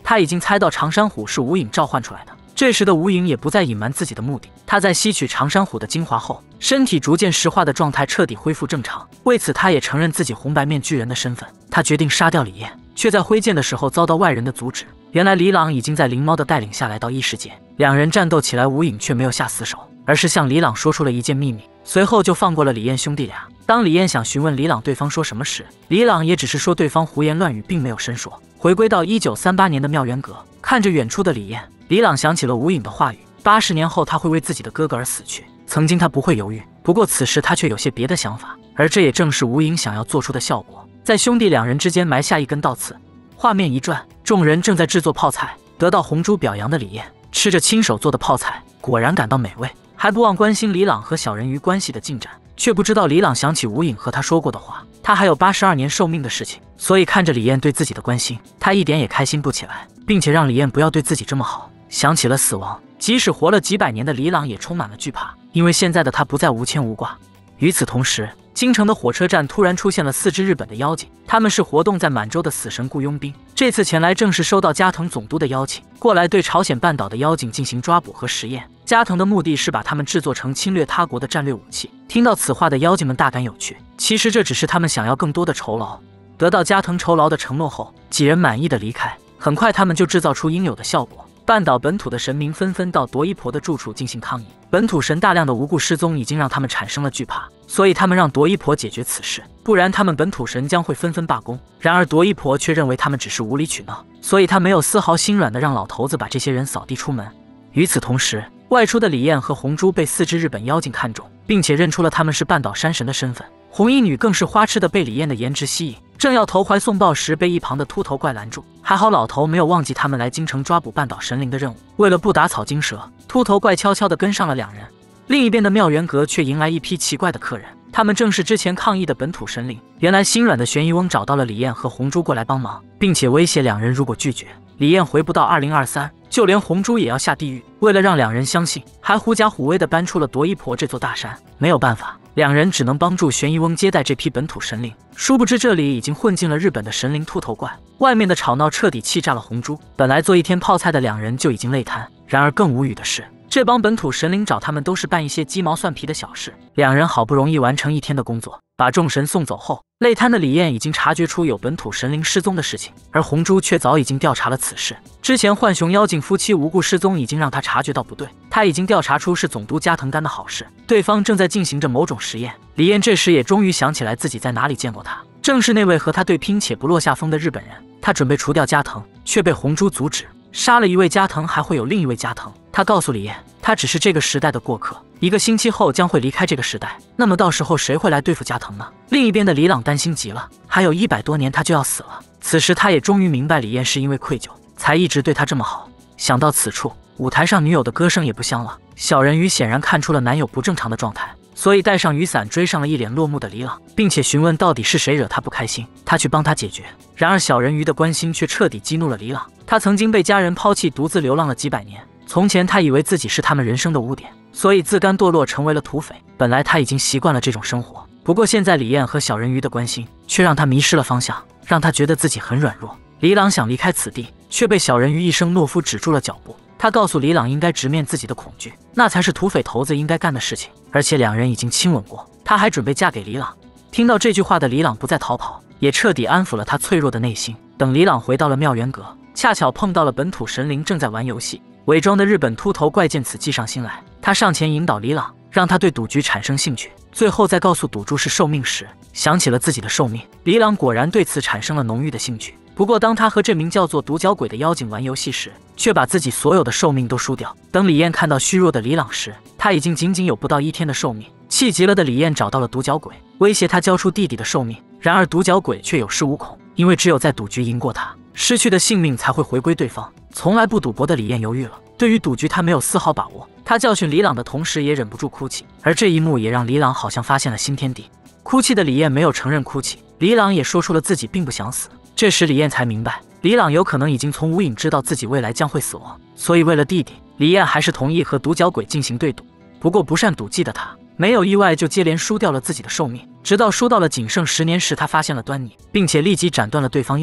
Speaker 1: 他已经猜到长山虎是吴影召唤出来的。这时的吴影也不再隐瞒自己的目的，他在吸取长山虎的精华后，身体逐渐石化的状态彻底恢复正常。为此，他也承认自己红白面巨人的身份。他决定杀掉李艳，却在挥剑的时候遭到外人的阻止。原来李朗已经在灵猫的带领下来到异世界，两人战斗起来，吴影却没有下死手，而是向李朗说出了一件秘密，随后就放过了李艳兄弟俩。当李艳想询问李朗对方说什么时，李朗也只是说对方胡言乱语，并没有深说。回归到一九三八年的妙缘阁，看着远处的李艳，李朗想起了吴影的话语，八十年后他会为自己的哥哥而死去。曾经他不会犹豫，不过此时他却有些别的想法，而这也正是吴影想要做出的效果，在兄弟两人之间埋下一根稻刺。画面一转，众人正在制作泡菜，得到红珠表扬的李艳吃着亲手做的泡菜，果然感到美味，还不忘关心李朗和小人鱼关系的进展，却不知道李朗想起吴影和他说过的话，他还有八十二年寿命的事情，所以看着李艳对自己的关心，他一点也开心不起来，并且让李艳不要对自己这么好。想起了死亡，即使活了几百年的李朗也充满了惧怕，因为现在的他不再无牵无挂。与此同时，京城的火车站突然出现了四只日本的妖精，他们是活动在满洲的死神雇佣兵，这次前来正是收到加藤总督的邀请，过来对朝鲜半岛的妖精进行抓捕和实验。加藤的目的是把他们制作成侵略他国的战略武器。听到此话的妖精们大感有趣，其实这只是他们想要更多的酬劳。得到加藤酬劳的承诺后，几人满意的离开，很快他们就制造出应有的效果。半岛本土的神明纷纷到夺一婆的住处进行抗议，本土神大量的无故失踪已经让他们产生了惧怕，所以他们让夺一婆解决此事，不然他们本土神将会纷纷罢工。然而夺一婆却认为他们只是无理取闹，所以他没有丝毫心软的让老头子把这些人扫地出门。与此同时，外出的李艳和红珠被四只日本妖精看中，并且认出了他们是半岛山神的身份。红衣女更是花痴的被李艳的颜值吸引，正要投怀送抱时被一旁的秃头怪拦住，还好老头没有忘记他们来京城抓捕半岛神灵的任务。为了不打草惊蛇，秃头怪悄悄地跟上了两人。另一边的妙缘阁却迎来一批奇怪的客人，他们正是之前抗议的本土神灵。原来心软的悬疑翁找到了李艳和红珠过来帮忙，并且威胁两人如果拒绝，李艳回不到二零二三，就连红珠也要下地狱。为了让两人相信，还狐假虎威地搬出了夺一婆这座大山。没有办法，两人只能帮助悬疑翁接待这批本土神灵。殊不知这里已经混进了日本的神灵秃头怪，外面的吵闹彻底气炸了红珠。本来做一天泡菜的两人就已经累瘫，然而更无语的是，这帮本土神灵找他们都是办一些鸡毛蒜皮的小事。两人好不容易完成一天的工作，把众神送走后，累瘫的李艳已经察觉出有本土神灵失踪的事情，而红珠却早已经调查了此事。之前浣熊妖精夫妻无故失踪已经让他察觉到不对，他已经调查出是总督加藤干的好事，对方正在进行着某种实验。李艳这时也终于想起来自己在哪里见过他，正是那位和他对拼且不落下风的日本人。他准备除掉加藤，却被红珠阻止，杀了一位加藤还会有另一位加藤。他告诉李艳，他只是这个时代的过客，一个星期后将会离开这个时代，那么到时候谁会来对付加藤呢？另一边的李朗担心极了，还有一百多年他就要死了。此时他也终于明白李艳是因为愧疚才一直对他这么好。想到此处，舞台上女友的歌声也不香了。小人鱼显然看出了男友不正常的状态，所以带上雨伞追上了一脸落寞的李朗，并且询问到底是谁惹他不开心，他去帮他解决。然而小人鱼的关心却彻底激怒了李朗，他曾经被家人抛弃，独自流浪了几百年。从前他以为自己是他们人生的污点，所以自甘堕落成为了土匪。本来他已经习惯了这种生活，不过现在李艳和小人鱼的关心却让他迷失了方向，让他觉得自己很软弱。李朗想离开此地，却被小人鱼一声懦夫止住了脚步。他告诉李朗应该直面自己的恐惧，那才是土匪头子应该干的事情，而且两人已经亲吻过，他还准备嫁给李朗。听到这句话的李朗不再逃跑，也彻底安抚了他脆弱的内心。等李朗回到了妙缘阁，恰巧碰到了本土神灵正在玩游戏。伪装的日本秃头怪见此计上心来，他上前引导李朗，让他对赌局产生兴趣，最后再告诉赌注是寿命时，想起了自己的寿命。李朗果然对此产生了浓郁的兴趣，不过当他和这名叫做独角鬼的妖精玩游戏时，却把自己所有的寿命都输掉。等李艳看到虚弱的李朗时，他已经仅仅有不到一天的寿命。气急了的李艳找到了独角鬼，威胁他交出弟弟的寿命。然而独角鬼却有恃无恐，因为只有在赌局赢过他，失去的性命才会回归对方。从来不赌博的李艳犹豫了，对于赌局他没有丝毫把握。他教训李朗的同时也忍不住哭泣，而这一幕也让李朗好像发现了新天地。哭泣的李艳没有承认哭泣，李朗也说出了自己并不想死。这时李艳才明白，李朗有可能已经从无影知道自己未来将会死亡，所以为了弟弟，李艳还是同意和独角鬼进行对赌。不过不善赌技的他，没有意外就接连输掉了自己的寿命，直到输到了仅剩十年时，他发现了端倪，并且立即斩断了对方右手。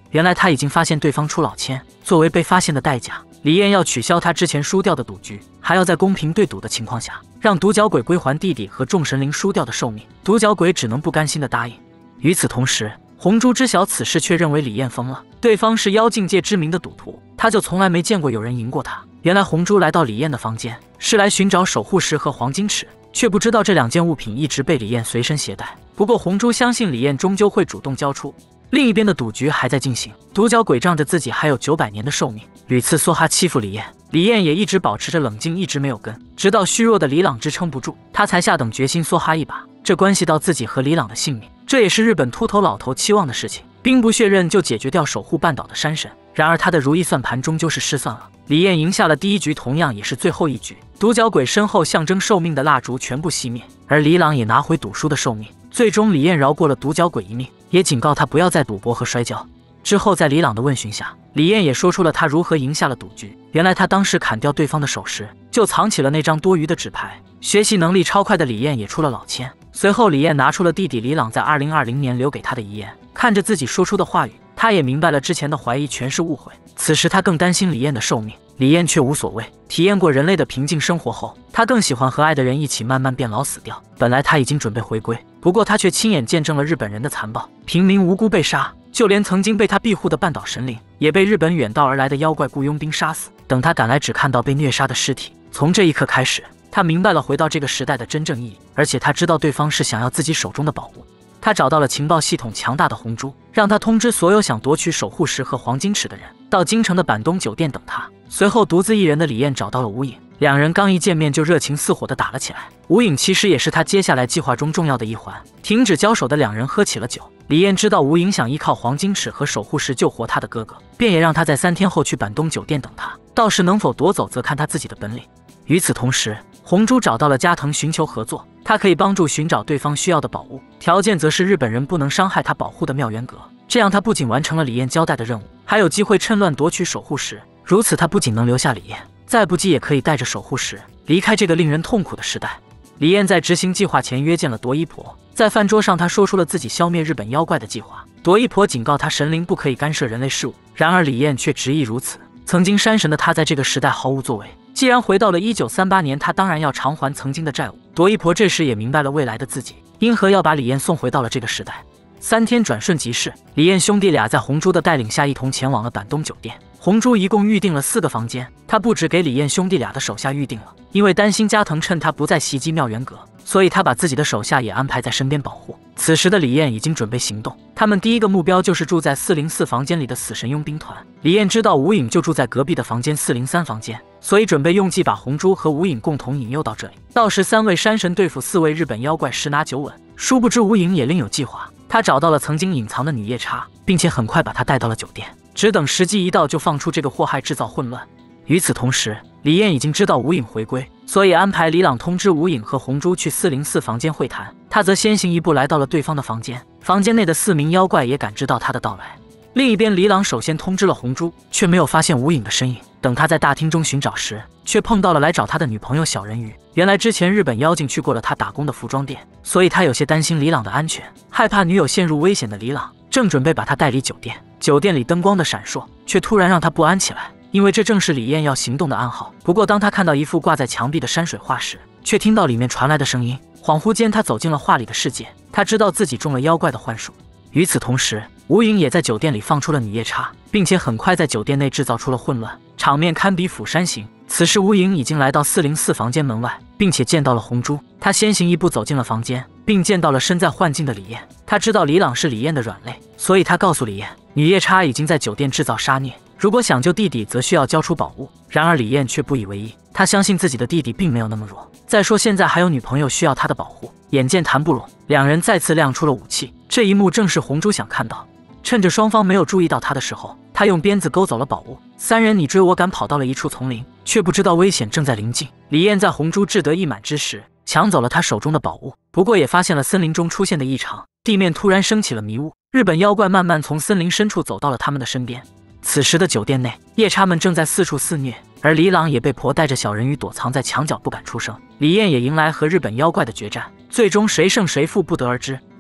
Speaker 1: 原来他已经发现对方出老千，作为被发现的代价，李艳要取消他之前输掉的赌局，还要在公平对赌的情况下，让独角鬼归还弟弟和众神灵输掉的寿命。独角鬼只能不甘心的答应。与此同时，红珠知晓此事，却认为李艳疯了。对方是妖境界知名的赌徒，他就从来没见过有人赢过他。原来红珠来到李艳的房间，是来寻找守护石和黄金尺，却不知道这两件物品一直被李艳随身携带。不过红珠相信李艳终究会主动交出。另一边的赌局还在进行，独角鬼仗着自己还有九百年的寿命，屡次梭哈欺负李艳。李艳也一直保持着冷静，一直没有跟，直到虚弱的李朗支撑不住，他才下等决心梭哈一把。这关系到自己和李朗的性命，这也是日本秃头老头期望的事情。兵不血刃就解决掉守护半岛的山神，然而他的如意算盘终究是失算了。李艳赢下了第一局，同样也是最后一局。独角鬼身后象征寿命的蜡烛全部熄灭，而李朗也拿回赌输的寿命。最终李艳饶过了独角鬼一命，也警告他不要再赌博和摔跤。之后在李朗的问询下，李艳也说出了他如何赢下了赌局。原来他当时砍掉对方的手时，就藏起了那张多余的纸牌。学习能力超快的李艳也出了老千。随后李艳拿出了弟弟李朗在二零二零年留给他的遗言，看着自己说出的话语，他也明白了之前的怀疑全是误会。此时他更担心李艳的寿命，李艳却无所谓。体验过人类的平静生活后，他更喜欢和爱的人一起慢慢变老死掉。本来他已经准备回归，不过他却亲眼见证了日本人的残暴，平民无辜被杀，就连曾经被他庇护的半岛神灵也被日本远道而来的妖怪雇佣兵杀死。等他赶来，只看到被虐杀的尸体。从这一刻开始，他明白了回到这个时代的真正意义，而且他知道对方是想要自己手中的宝物。他找到了情报系统强大的红珠，让他通知所有想夺取守护石和黄金尺的人，到京城的板东酒店等他。随后独自一人的李艳找到了吴影，两人刚一见面就热情似火地打了起来。吴影其实也是他接下来计划中重要的一环。停止交手的两人喝起了酒。李艳知道吴影想依靠黄金尺和守护石救活他的哥哥，便也让他在三天后去板东酒店等他，到时能否夺走则看他自己的本领。与此同时，红珠找到了加藤寻求合作，他可以帮助寻找对方需要的宝物，条件则是日本人不能伤害他保护的妙缘阁。这样他不仅完成了李艳交代的任务，还有机会趁乱夺取守护石。如此他不仅能留下李艳，再不济也可以带着守护石离开这个令人痛苦的时代。李艳在执行计划前约见了夺衣婆，在饭桌上他说出了自己消灭日本妖怪的计划。夺衣婆警告他神灵不可以干涉人类事务，然而李艳却执意如此。曾经山神的他在这个时代毫无作为，既然回到了一九三八年，他当然要偿还曾经的债务。夺衣婆这时也明白了未来的自己，因何要把李艳送回到了这个时代。三天转瞬即逝，李艳兄弟俩在红珠的带领下一同前往了板东酒店。红珠一共预定了四个房间，他不止给李艳兄弟俩的手下预定了，因为担心加藤趁他不再袭击妙缘阁，所以他把自己的手下也安排在身边保护。此时的李艳已经准备行动，他们第一个目标就是住在四零四房间里的死神佣兵团。李艳知道吴影就住在隔壁的房间四零三房间，所以准备用计把红珠和吴影共同引诱到这里，到时三位山神对付四位日本妖怪，十拿九稳。殊不知吴影也另有计划，他找到了曾经隐藏的女夜叉，并且很快把她带到了酒店，只等时机一到就放出这个祸害，制造混乱。与此同时，李艳已经知道吴影回归，所以安排李朗通知吴影和红珠去四零四房间会谈，他则先行一步来到了对方的房间。房间内的四名妖怪也感知到他的到来。另一边，李朗首先通知了红珠，却没有发现吴影的身影。等他在大厅中寻找时，却碰到了来找他的女朋友小人鱼。原来之前日本妖精去过了他打工的服装店，所以他有些担心李朗的安全，害怕女友陷入危险的李朗正准备把他带离酒店。酒店里灯光的闪烁却突然让他不安起来，因为这正是李艳要行动的暗号。不过当他看到一幅挂在墙壁的山水画时，却听到里面传来的声音。恍惚间他走进了画里的世界，他知道自己中了妖怪的幻术。与此同时，吴影也在酒店里放出了女夜叉，并且很快在酒店内制造出了混乱，场面堪比釜山行。此时吴影已经来到四零四房间门外，并且见到了红珠。他先行一步走进了房间，并见到了身在幻境的李艳。他知道李朗是李艳的软肋，所以他告诉李艳，女夜叉已经在酒店制造杀孽，如果想救弟弟则需要交出宝物。然而李艳却不以为意，他相信自己的弟弟并没有那么弱，再说现在还有女朋友需要他的保护。眼见谈不拢，两人再次亮出了武器。这一幕正是红珠想看到。趁着双方没有注意到他的时候，他用鞭子勾走了宝物。三人你追我赶跑到了一处丛林，却不知道危险正在临近。李艳在红珠志得意满之时，抢走了他手中的宝物，不过也发现了森林中出现的异常，地面突然升起了迷雾，日本妖怪慢慢从森林深处走到了他们的身边。此时的酒店内，夜叉们正在四处肆虐，而李朗也被迫带着小人鱼躲藏在墙角不敢出声。李艳也迎来和日本妖怪的决战，最终谁胜谁负不得而知。这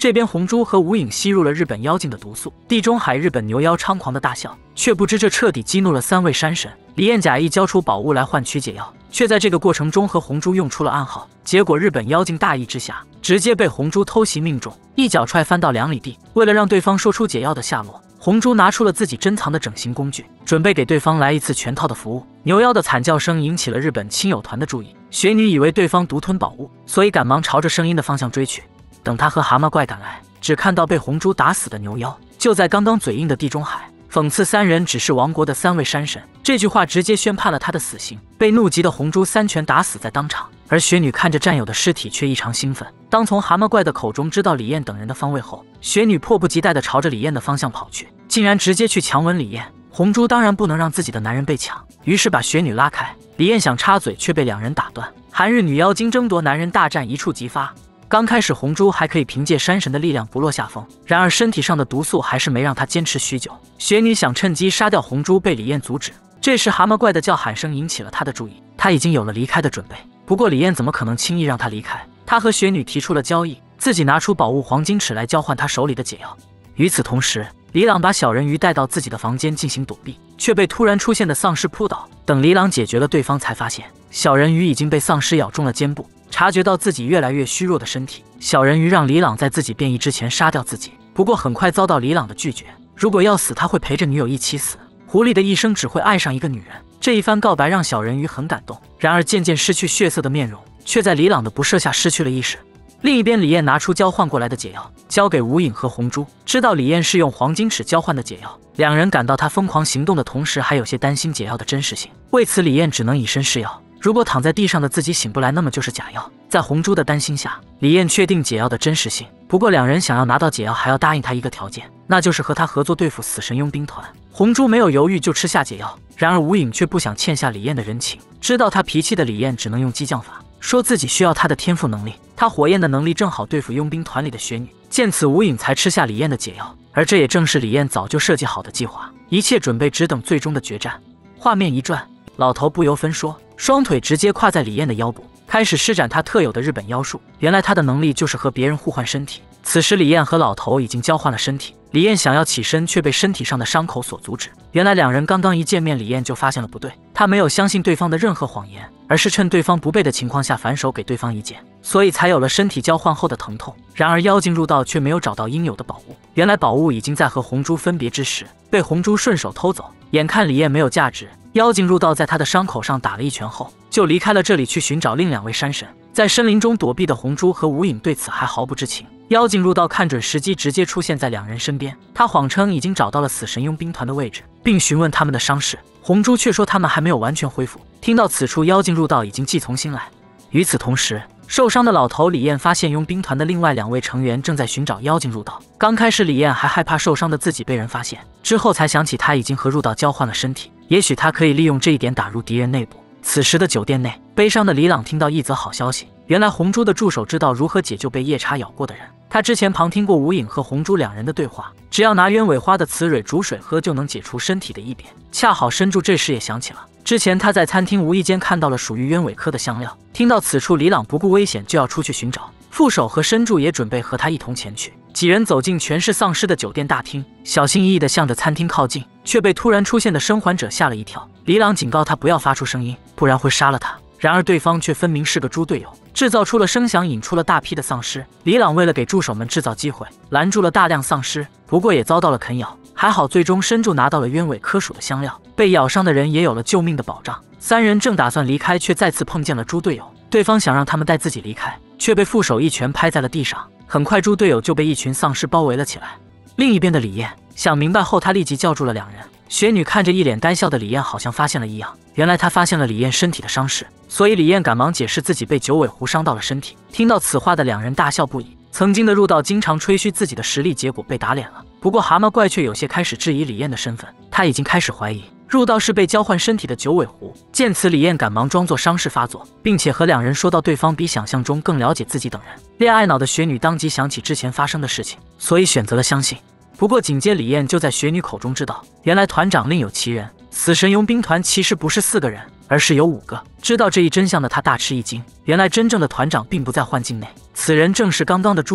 Speaker 1: 这边红珠和无影吸入了日本妖精的毒素，地中海日本牛妖猖狂的大笑，却不知这彻底激怒了三位山神。李艳假意交出宝物来换取解药，却在这个过程中和红珠用出了暗号，结果日本妖精大意之下，直接被红珠偷袭命中，一脚踹翻到两里地。为了让对方说出解药的下落，红珠拿出了自己珍藏的整形工具，准备给对方来一次全套的服务。牛妖的惨叫声引起了日本亲友团的注意，雪女以为对方独吞宝物，所以赶忙朝着声音的方向追去。等他和蛤蟆怪赶来，只看到被红珠打死的牛妖就在刚刚嘴硬的地中海，讽刺三人只是亡国的三位山神。这句话直接宣判了他的死刑，被怒极的红珠三拳打死在当场。而雪女看着战友的尸体却异常兴奋。当从蛤蟆怪的口中知道李艳等人的方位后，雪女迫不及待地朝着李艳的方向跑去，竟然直接去强吻李艳。红珠当然不能让自己的男人被抢，于是把雪女拉开。李艳想插嘴，却被两人打断。韩日女妖精争夺男人大战一触即发。刚开始红珠还可以凭借山神的力量不落下风，然而身体上的毒素还是没让她坚持许久。雪女想趁机杀掉红珠，被李艳阻止。这时蛤蟆怪的叫喊声引起了她的注意，她已经有了离开的准备。不过李艳怎么可能轻易让她离开？她和雪女提出了交易，自己拿出宝物黄金尺来交换她手里的解药。与此同时，李朗把小人鱼带到自己的房间进行躲避，却被突然出现的丧尸扑倒。等李朗解决了对方，才发现小人鱼已经被丧尸咬中了肩部。察觉到自己越来越虚弱的身体，小人鱼让李朗在自己变异之前杀掉自己。不过很快遭到李朗的拒绝，如果要死，他会陪着女友一起死。狐狸的一生只会爱上一个女人，这一番告白让小人鱼很感动。然而渐渐失去血色的面容，却在李朗的不赦下失去了意识。另一边，李艳拿出交换过来的解药，交给无影和红珠。知道李艳是用黄金尺交换的解药，两人感到她疯狂行动的同时，还有些担心解药的真实性。为此，李艳只能以身试药。如果躺在地上的自己醒不来，那么就是假药。在红珠的担心下，李艳确定解药的真实性。不过两人想要拿到解药，还要答应他一个条件，那就是和他合作对付死神佣兵团。红珠没有犹豫就吃下解药，然而无影却不想欠下李艳的人情。知道他脾气的李艳只能用激将法，说自己需要他的天赋能力。他火焰的能力正好对付佣兵团里的雪女，见此无影才吃下李艳的解药。而这也正是李艳早就设计好的计划，一切准备只等最终的决战。画面一转，老头不由分说，双腿直接跨在李艳的腰部，开始施展他特有的日本妖术。原来他的能力就是和别人互换身体。此时李艳和老头已经交换了身体，李艳想要起身，却被身体上的伤口所阻止。原来两人刚刚一见面，李艳就发现了不对，她没有相信对方的任何谎言，而是趁对方不备的情况下反手给对方一剑，所以才有了身体交换后的疼痛。然而妖精入道却没有找到应有的宝物，原来宝物已经在和红珠分别之时被红珠顺手偷走。眼看李艳没有价值，妖精入道在他的伤口上打了一拳后，就离开了这里，去寻找另两位山神。在森林中躲避的红珠和无影对此还毫不知情。妖精入道看准时机，直接出现在两人身边。他谎称已经找到了死神佣兵团的位置，并询问他们的伤势。红珠却说他们还没有完全恢复。听到此处，妖精入道已经既从心来。与此同时，受伤的老头李艳发现佣兵团的另外两位成员正在寻找妖精入道。刚开始李艳还害怕受伤的自己被人发现，之后才想起他已经和入道交换了身体，也许他可以利用这一点打入敌人内部。此时的酒店内，悲伤的李朗听到一则好消息，原来红珠的助手知道如何解救被夜叉咬过的人。他之前旁听过无影和红珠两人的对话，只要拿鸢尾花的雌蕊煮水喝，就能解除身体的异变。恰好深柱这时也想起了之前他在餐厅无意间看到了属于鸢尾科的香料。听到此处，李朗不顾危险就要出去寻找，副手和深柱也准备和他一同前去。几人走进全是丧尸的酒店大厅，小心翼翼地向着餐厅靠近，却被突然出现的生还者吓了一跳。李朗警告他不要发出声音，不然会杀了他。然而对方却分明是个猪队友，制造出了声响，引出了大批的丧尸。李朗为了给助手们制造机会，拦住了大量丧尸，不过也遭到了啃咬。还好最终深柱拿到了鸢尾科属的香料，被咬伤的人也有了救命的保障。三人正打算离开，却再次碰见了猪队友。对方想让他们带自己离开，却被副手一拳拍在了地上。很快猪队友就被一群丧尸包围了起来。另一边的李艳想明白后，他立即叫住了两人。雪女看着一脸该笑的李艳，好像发现了异样。原来她发现了李艳身体的伤势，所以李艳赶忙解释自己被九尾狐伤到了身体。听到此话的两人大笑不已。曾经的入道经常吹嘘自己的实力，结果被打脸了。不过蛤蟆怪却有些开始质疑李艳的身份，他已经开始怀疑入道是被交换身体的九尾狐。见此，李艳赶忙装作伤势发作，并且和两人说到对方比想象中更了解自己等人。恋爱脑的雪女当即想起之前发生的事情，所以选择了相信。不过紧接李艳就在雪女口中知道，原来团长另有其人，死神佣兵团其实不是四个人，而是有五个。知道这一真相的她大吃一惊，原来真正的团长并不在幻境内，此人正是刚刚的猪队友。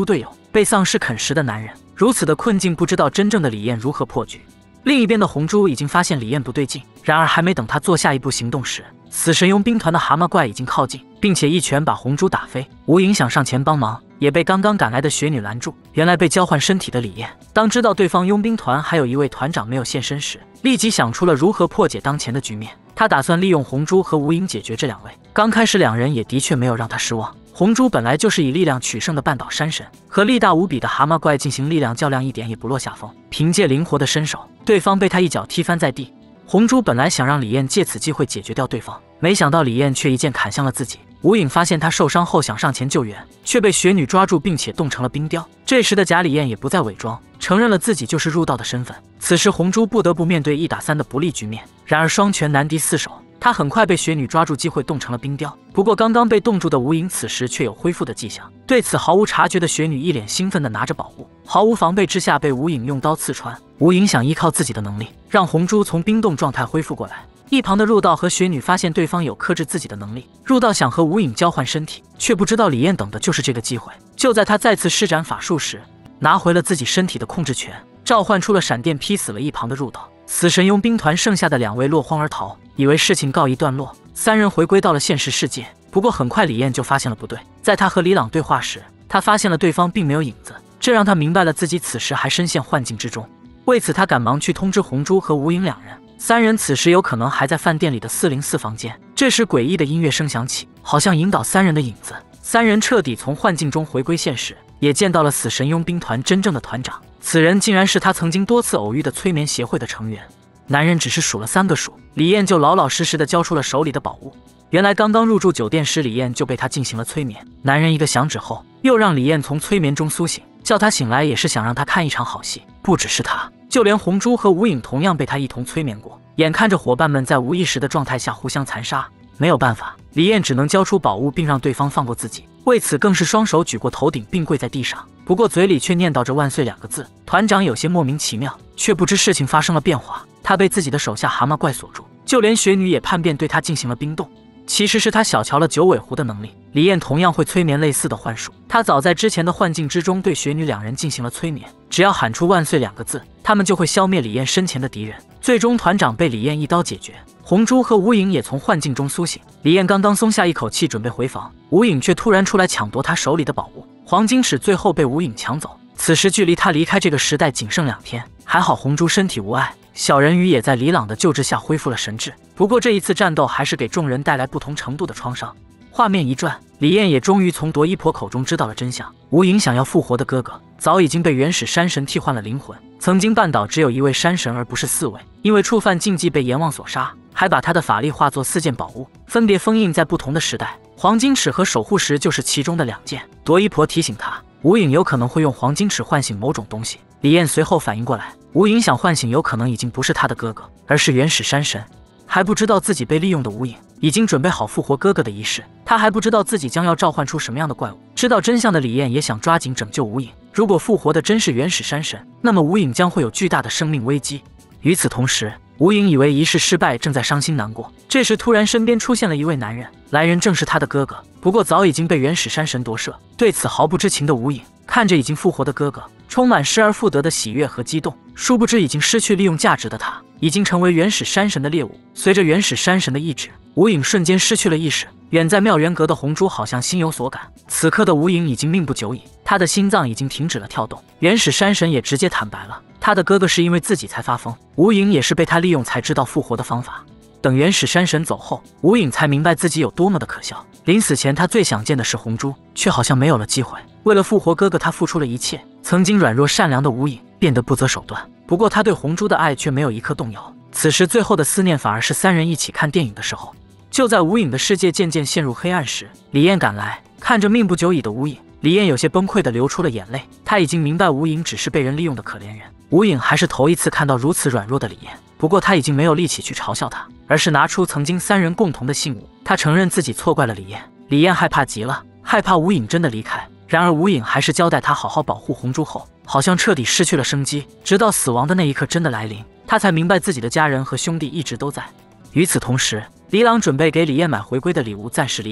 Speaker 1: 被丧尸啃食的男人。如此的困境，不知道真正的李艳如何破局。另一边的红珠已经发现李艳不对劲，然而还没等他做下一步行动时，死神佣兵团的蛤蟆怪已经靠近，并且一拳把红珠打飞。吴影想上前帮忙，也被刚刚赶来的雪女拦住。原来被交换身体的李艳，当知道对方佣兵团还有一位团长没有现身时，立即想出了如何破解当前的局面。他打算利用红珠和吴影解决这两位。刚开始两人也的确没有让他失望。红珠本来就是以力量取胜的半岛山神，和力大无比的蛤蟆怪进行力量较量，一点也不落下风。凭借灵活的身手，对方被他一脚踢翻在地。红珠本来想让李艳借此机会解决掉对方，没想到李艳却一剑砍向了自己。吴影发现他受伤后想上前救援，却被雪女抓住，并且冻成了冰雕。这时的贾李艳也不再伪装，承认了自己就是入道的身份。此时红珠不得不面对一打三的不利局面，然而双拳难敌四手，他很快被雪女抓住机会冻成了冰雕。不过刚刚被冻住的吴影此时却有恢复的迹象，对此毫无察觉的雪女一脸兴奋地拿着宝物，毫无防备之下被吴影用刀刺穿。吴影想依靠自己的能力让红珠从冰冻状态恢复过来。一旁的入道和雪女发现对方有克制自己的能力，入道想和吴影交换身体，却不知道李艳等的就是这个机会。就在他再次施展法术时，拿回了自己身体的控制权，召唤出了闪电劈死了一旁的入道。死神佣兵团剩下的两位落荒而逃，以为事情告一段落，三人回归到了现实世界。不过很快李艳就发现了不对，在他和李朗对话时，他发现了对方并没有影子，这让他明白了自己此时还深陷幻境之中。为此他赶忙去通知红珠和吴影两人，三人此时有可能还在饭店里的四零四房间。这时诡异的音乐声响起，好像引导三人的影子，三人彻底从幻境中回归现实，也见到了死神佣兵团真正的团长。此人竟然是他曾经多次偶遇的催眠协会的成员。男人只是数了三个数，李艳就老老实实的交出了手里的宝物。原来刚刚入住酒店时，李艳就被他进行了催眠。男人一个响指后，又让李艳从催眠中苏醒，叫他醒来也是想让他看一场好戏。不只是他，就连红珠和吴影同样被他一同催眠过。眼看着伙伴们在无意识的状态下互相残杀，没有办法，李艳只能交出宝物并让对方放过自己。为此更是双手举过头顶并跪在地上，不过嘴里却念叨着万岁两个字。团长有些莫名其妙，却不知事情发生了变化。他被自己的手下蛤蟆怪锁住，就连雪女也叛变对他进行了冰冻。其实是他小瞧了九尾狐的能力，李艳同样会催眠类似的幻术。他早在之前的幻境之中对雪女两人进行了催眠，只要喊出万岁两个字，他们就会消灭李艳身前的敌人。最终团长被李艳一刀解决，红珠和吴影也从幻境中苏醒。李艳刚刚松下一口气准备回房，吴影却突然出来抢夺他手里的宝物黄金尺，最后被吴影抢走。此时距离他离开这个时代仅剩两天，还好红珠身体无碍，小人鱼也在李朗的救治下恢复了神智。不过这一次战斗还是给众人带来不同程度的创伤。画面一转，李艳也终于从夺衣婆口中知道了真相。吴影想要复活的哥哥早已经被原始山神替换了灵魂。曾经半岛只有一位山神而不是四位，因为触犯禁忌被阎王所杀，还把他的法力化作四件宝物，分别封印在不同的时代。黄金尺和守护石就是其中的两件。夺衣婆提醒他，吴影有可能会用黄金尺唤醒某种东西。李艳随后反应过来，吴影想唤醒有可能已经不是他的哥哥，而是原始山神。还不知道自己被利用的吴影已经准备好复活哥哥的仪式，他还不知道自己将要召唤出什么样的怪物。知道真相的李艳也想抓紧拯救吴影，如果复活的真是原始山神，那么吴影将会有巨大的生命危机。与此同时，吴影以为仪式失败，正在伤心难过。这时突然身边出现了一位男人，来人正是他的哥哥，不过早已经被原始山神夺舍。对此毫不知情的吴影看着已经复活的哥哥，充满失而复得的喜悦和激动。殊不知已经失去利用价值的他，已经成为原始山神的猎物。随着原始山神的意志，吴影瞬间失去了意识。远在妙缘阁的红珠好像心有所感，此刻的吴影已经命不久矣，他的心脏已经停止了跳动。原始山神也直接坦白了，他的哥哥是因为自己才发疯，吴影也是被他利用才知道复活的方法。等原始山神走后，吴影才明白自己有多么的可笑。临死前他最想见的是红珠，却好像没有了机会。为了复活哥哥，他付出了一切。曾经软弱善良的吴影变得不择手段，不过他对红珠的爱却没有一刻动摇。此时最后的思念反而是三人一起看电影的时候。就在吴影的世界渐渐陷入黑暗时，李艳赶来，看着命不久矣的吴影，李艳有些崩溃地流出了眼泪。她已经明白吴影只是被人利用的可怜人。吴影还是头一次看到如此软弱的李艳，不过他已经没有力气去嘲笑她，而是拿出曾经三人共同的信物。他承认自己错怪了李艳。李艳害怕极了，害怕吴影真的离开。然而吴影还是交代他好好保护红珠后，好像彻底失去了生机。直到死亡的那一刻真的来临，他才明白自己的家人和兄弟一直都在。与此同时，李朗准备给李艳买回归的礼物，暂时离开。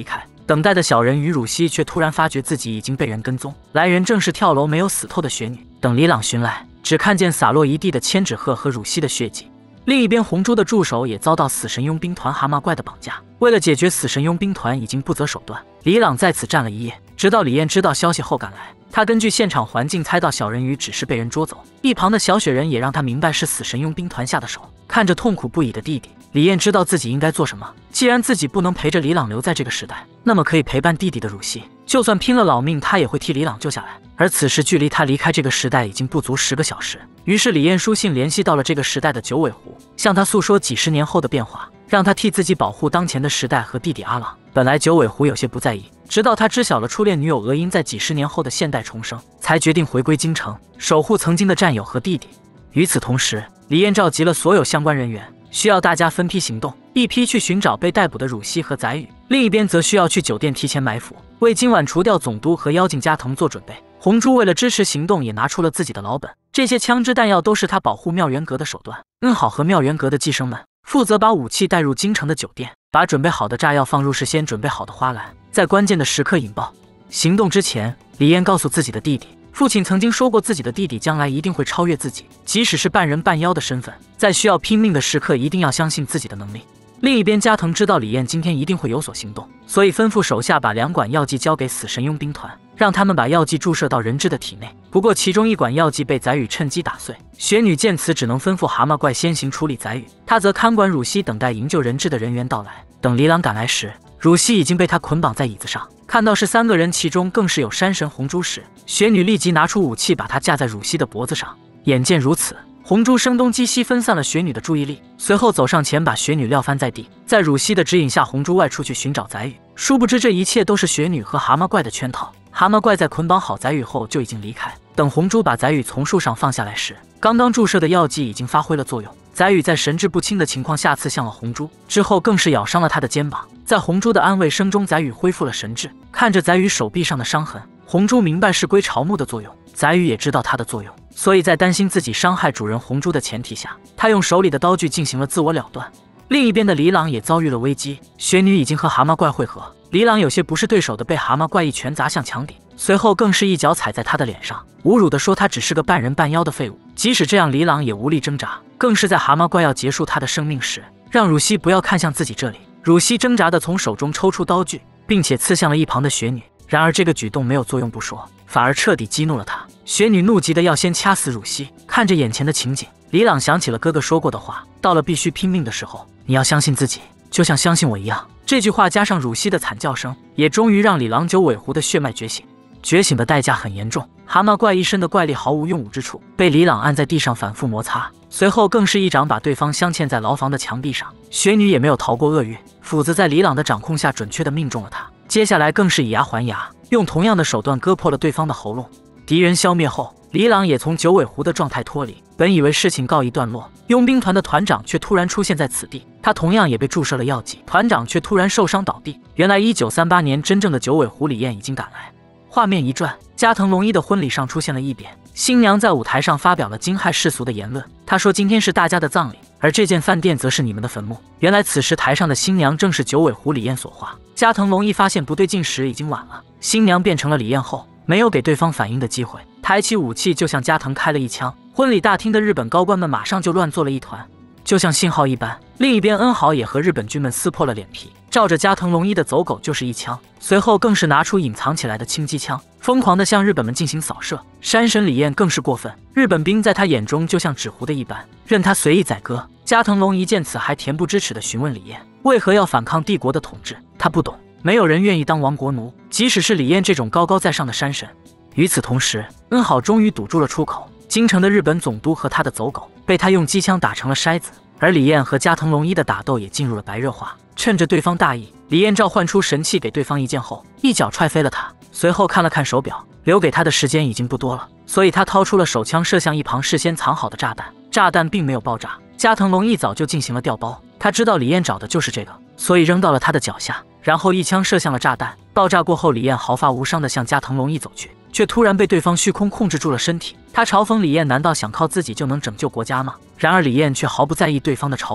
Speaker 1: 等待的小人鱼汝西却突然发觉自己已经被人跟踪，来人正是跳楼没有死透的雪女。等李朗寻来，只看见洒落一地的千纸鹤和汝西的血迹。另一边，红珠的助手也遭到死神佣兵团蛤蟆怪的绑架。为了解决死神佣兵团已经不择手段，李朗在此站了一夜，直到李燕知道消息后赶来。他根据现场环境猜到小人鱼只是被人捉走，一旁的小雪人也让他明白是死神佣兵团下的手。看着痛苦不已的弟弟，李燕知道自己应该做什么。既然自己不能陪着李朗留在这个时代，那么可以陪伴弟弟的汝西，就算拼了老命，他也会替李朗救下来。而此时距离他离开这个时代已经不足十个小时。于是李燕书信联系到了这个时代的九尾狐，向他诉说几十年后的变化，让他替自己保护当前的时代和弟弟阿朗。本来九尾狐有些不在意，直到他知晓了初恋女友娥英在几十年后的现代重生，才决定回归京城，守护曾经的战友和弟弟。与此同时，李燕召集了所有相关人员，需要大家分批行动，一批去寻找被逮捕的汝西和载羽，另一边则需要去酒店提前埋伏，为今晚除掉总督和妖精加藤做准备。红珠为了支持行动，也拿出了自己的老本，这些枪支弹药都是他保护妙元阁的手段。恩好和妙元阁的寄生们负责把武器带入京城的酒店，把准备好的炸药放入事先准备好的花篮，在关键的时刻引爆。行动之前，李燕告诉自己的弟弟，父亲曾经说过自己的弟弟将来一定会超越自己，即使是半人半妖的身份，在需要拼命的时刻一定要相信自己的能力。另一边，加藤知道李燕今天一定会有所行动，所以吩咐手下把两管药剂交给死神佣兵团，让他们把药剂注射到人质的体内。不过其中一管药剂被载羽趁机打碎，雪女见此只能吩咐蛤蟆怪先行处理载羽，他则看管汝西，等待营救人质的人员到来。等李朗赶来时，汝西已经被他捆绑在椅子上，看到是三个人，其中更是有山神红珠时，雪女立即拿出武器把他架在汝西的脖子上。眼见如此，红珠声东击西，分散了雪女的注意力，随后走上前把雪女撂翻在地。在汝西的指引下，红珠外出去寻找载羽，殊不知这一切都是雪女和蛤蟆怪的圈套。蛤蟆怪在捆绑好载羽后就已经离开。等红珠把载羽从树上放下来时，刚刚注射的药剂已经发挥了作用。载羽在神志不清的情况下刺向了红珠，之后更是咬伤了他的肩膀。在红珠的安慰声中，载羽恢复了神智。看着载羽手臂上的伤痕，红珠明白是归巢木的作用，载羽也知道它的作用，所以在担心自己伤害主人红珠的前提下，他用手里的刀具进行了自我了断。另一边的李朗也遭遇了危机，雪女已经和蛤蟆怪会合，李朗有些不是对手的被蛤蟆怪一拳砸向墙顶，随后更是一脚踩在他的脸上，侮辱地说他只是个半人半妖的废物。即使这样，李朗也无力挣扎，更是在蛤蟆怪要结束他的生命时，让汝西不要看向自己这里。汝西挣扎地从手中抽出刀具，并且刺向了一旁的雪女。然而这个举动没有作用不说，反而彻底激怒了他。雪女怒极的要先掐死汝西。看着眼前的情景，李朗想起了哥哥说过的话，到了必须拼命的时候，你要相信自己，就像相信我一样。这句话加上汝西的惨叫声，也终于让李郎九尾狐的血脉觉醒。觉醒的代价很严重，蛤蟆怪一身的怪力毫无用武之处，被李朗按在地上反复摩擦，随后更是一掌把对方镶嵌在牢房的墙壁上。雪女也没有逃过厄运，斧子在李朗的掌控下准确地命中了他。接下来更是以牙还牙，用同样的手段割破了对方的喉咙。敌人消灭后，李朗也从九尾狐的状态脱离，本以为事情告一段落，佣兵团的团长却突然出现在此地，他同样也被注射了药剂，团长却突然受伤倒地。原来一九三八年真正的九尾狐李燕已经赶来。画面一转，加藤龙一的婚礼上出现了异变，新娘在舞台上发表了惊骇世俗的言论。她说今天是大家的葬礼，而这间饭店则是你们的坟墓。原来此时台上的新娘正是九尾狐李燕所化。加藤龙一发现不对劲时已经晚了，新娘变成了李燕后，没有给对方反应的机会，抬起武器就向加藤开了一枪。婚礼大厅的日本高官们马上就乱作了一团，就像信号一般。另一边恩豪也和日本军们撕破了脸皮，照着加藤龙一的走狗就是一枪，随后更是拿出隐藏起来的轻机枪，疯狂地向日本们进行扫射。山神李燕更是过分，日本兵在他眼中就像纸糊的一般，任他随意宰割。加藤龙一见此还恬不知耻地询问李燕为何要反抗帝国的统治，他不懂，没有人愿意当亡国奴，即使是李燕这种高高在上的山神。与此同时，恩好终于堵住了出口，京城的日本总督和他的走狗被他用机枪打成了筛子，而李燕和加藤龙一的打斗也进入了白热化。趁着对方大意，李燕召唤出神器给对方一剑后，一脚踹飞了他，随后看了看手表，留给他的时间已经不多了，所以他掏出了手枪射向一旁事先藏好的炸弹，炸弹并没有爆炸。加藤龙一早就进行了调包，他知道李燕找的就是这个，所以扔到了他的脚下，然后一枪射向了炸弹。爆炸过后，李燕毫发无伤地向加藤龙一走去，却突然被对方虚空控制住了身体。他嘲讽李燕难道想靠自己就能拯救国家吗？然而李燕却毫不在意对方的嘲讽，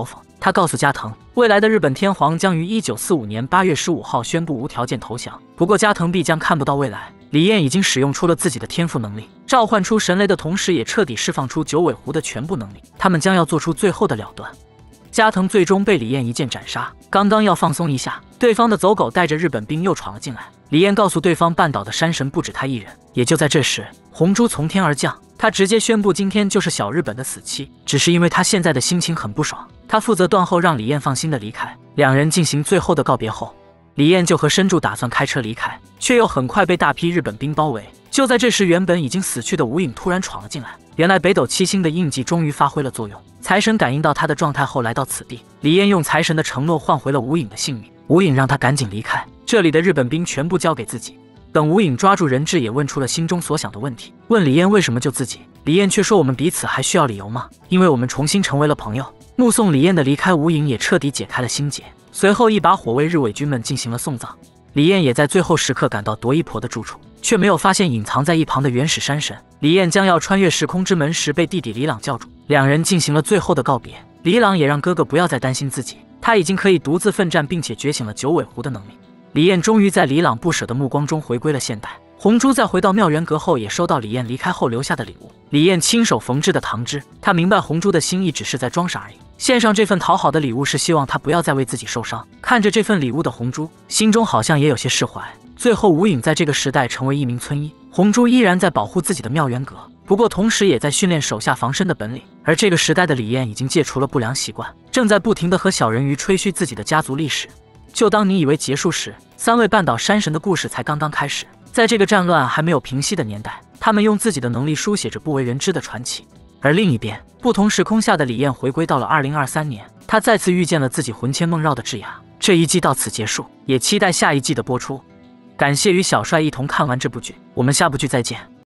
Speaker 1: 他告诉加藤，未来的日本天皇将于一九四五年八月十五号宣布无条件投降，不过加藤必将看不到未来。李彦已经使用出了自己的天赋能力，召唤出神雷的同时，也彻底释放出九尾狐的全部能力，他们将要做出最后的了断。加藤最终被李彦一剑斩杀，刚刚要放松一下，对方的走狗带着日本兵又闯了进来。李彦告诉对方，半岛的山神不止他一人。也就在这时，红珠从天而降，他直接宣布今天就是小日本的死期。只是因为他现在的心情很不爽，他负责断后，让李彦放心的离开。两人进行最后的告别后，李彦就和深柱打算开车离开，却又很快被大批日本兵包围。就在这时，原本已经死去的无影突然闯了进来。原来北斗七星的印记终于发挥了作用，财神感应到他的状态后来到此地。李彦用财神的承诺换回了无影的性命，无影让他赶紧离开，这里的日本兵全部交给自己。等无影抓住人质，也问出了心中所想的问题，问李彦为什么救自己。李彦却说，我们彼此还需要理由吗？因为我们重新成为了朋友。目送李彦的离开，无影也彻底解开了心结，随后一把火为日伪军们进行了送葬。李彦也在最后时刻赶到夺衣婆的住处，却没有发现隐藏在一旁的原始山神。李彦将要穿越时空之门时，被弟弟李朗叫住，两人进行了最后的告别。李朗也让哥哥不要再担心自己，他已经可以独自奋战，并且觉醒了九尾狐的能力。李彦终于在李朗不舍的目光中回归了现代。红珠在回到妙缘阁后，也收到李彦离开后留下的礼物，李彦亲手缝制的糖汁。他明白红珠的心意只是在装傻而已，献上这份讨好的礼物是希望他不要再为自己受伤。看着这份礼物的红珠，心中好像也有些释怀。最后无影在这个时代成为一名村医，红珠依然在保护自己的妙缘阁，不过同时也在训练手下防身的本领。而这个时代的李彦已经戒除了不良习惯，正在不停地和小人鱼吹嘘自己的家族历史。就当你以为结束时，三位半岛山神的故事才刚刚开始。在这个战乱还没有平息的年代，他们用自己的能力书写着不为人知的传奇。而另一边，不同时空下的李彦回归到了二零二三年，他再次遇见了自己魂牵梦绕的智雅。这一季到此结束，也期待下一季的播出。感谢与小帅一同看完这部剧，我们下部剧再见。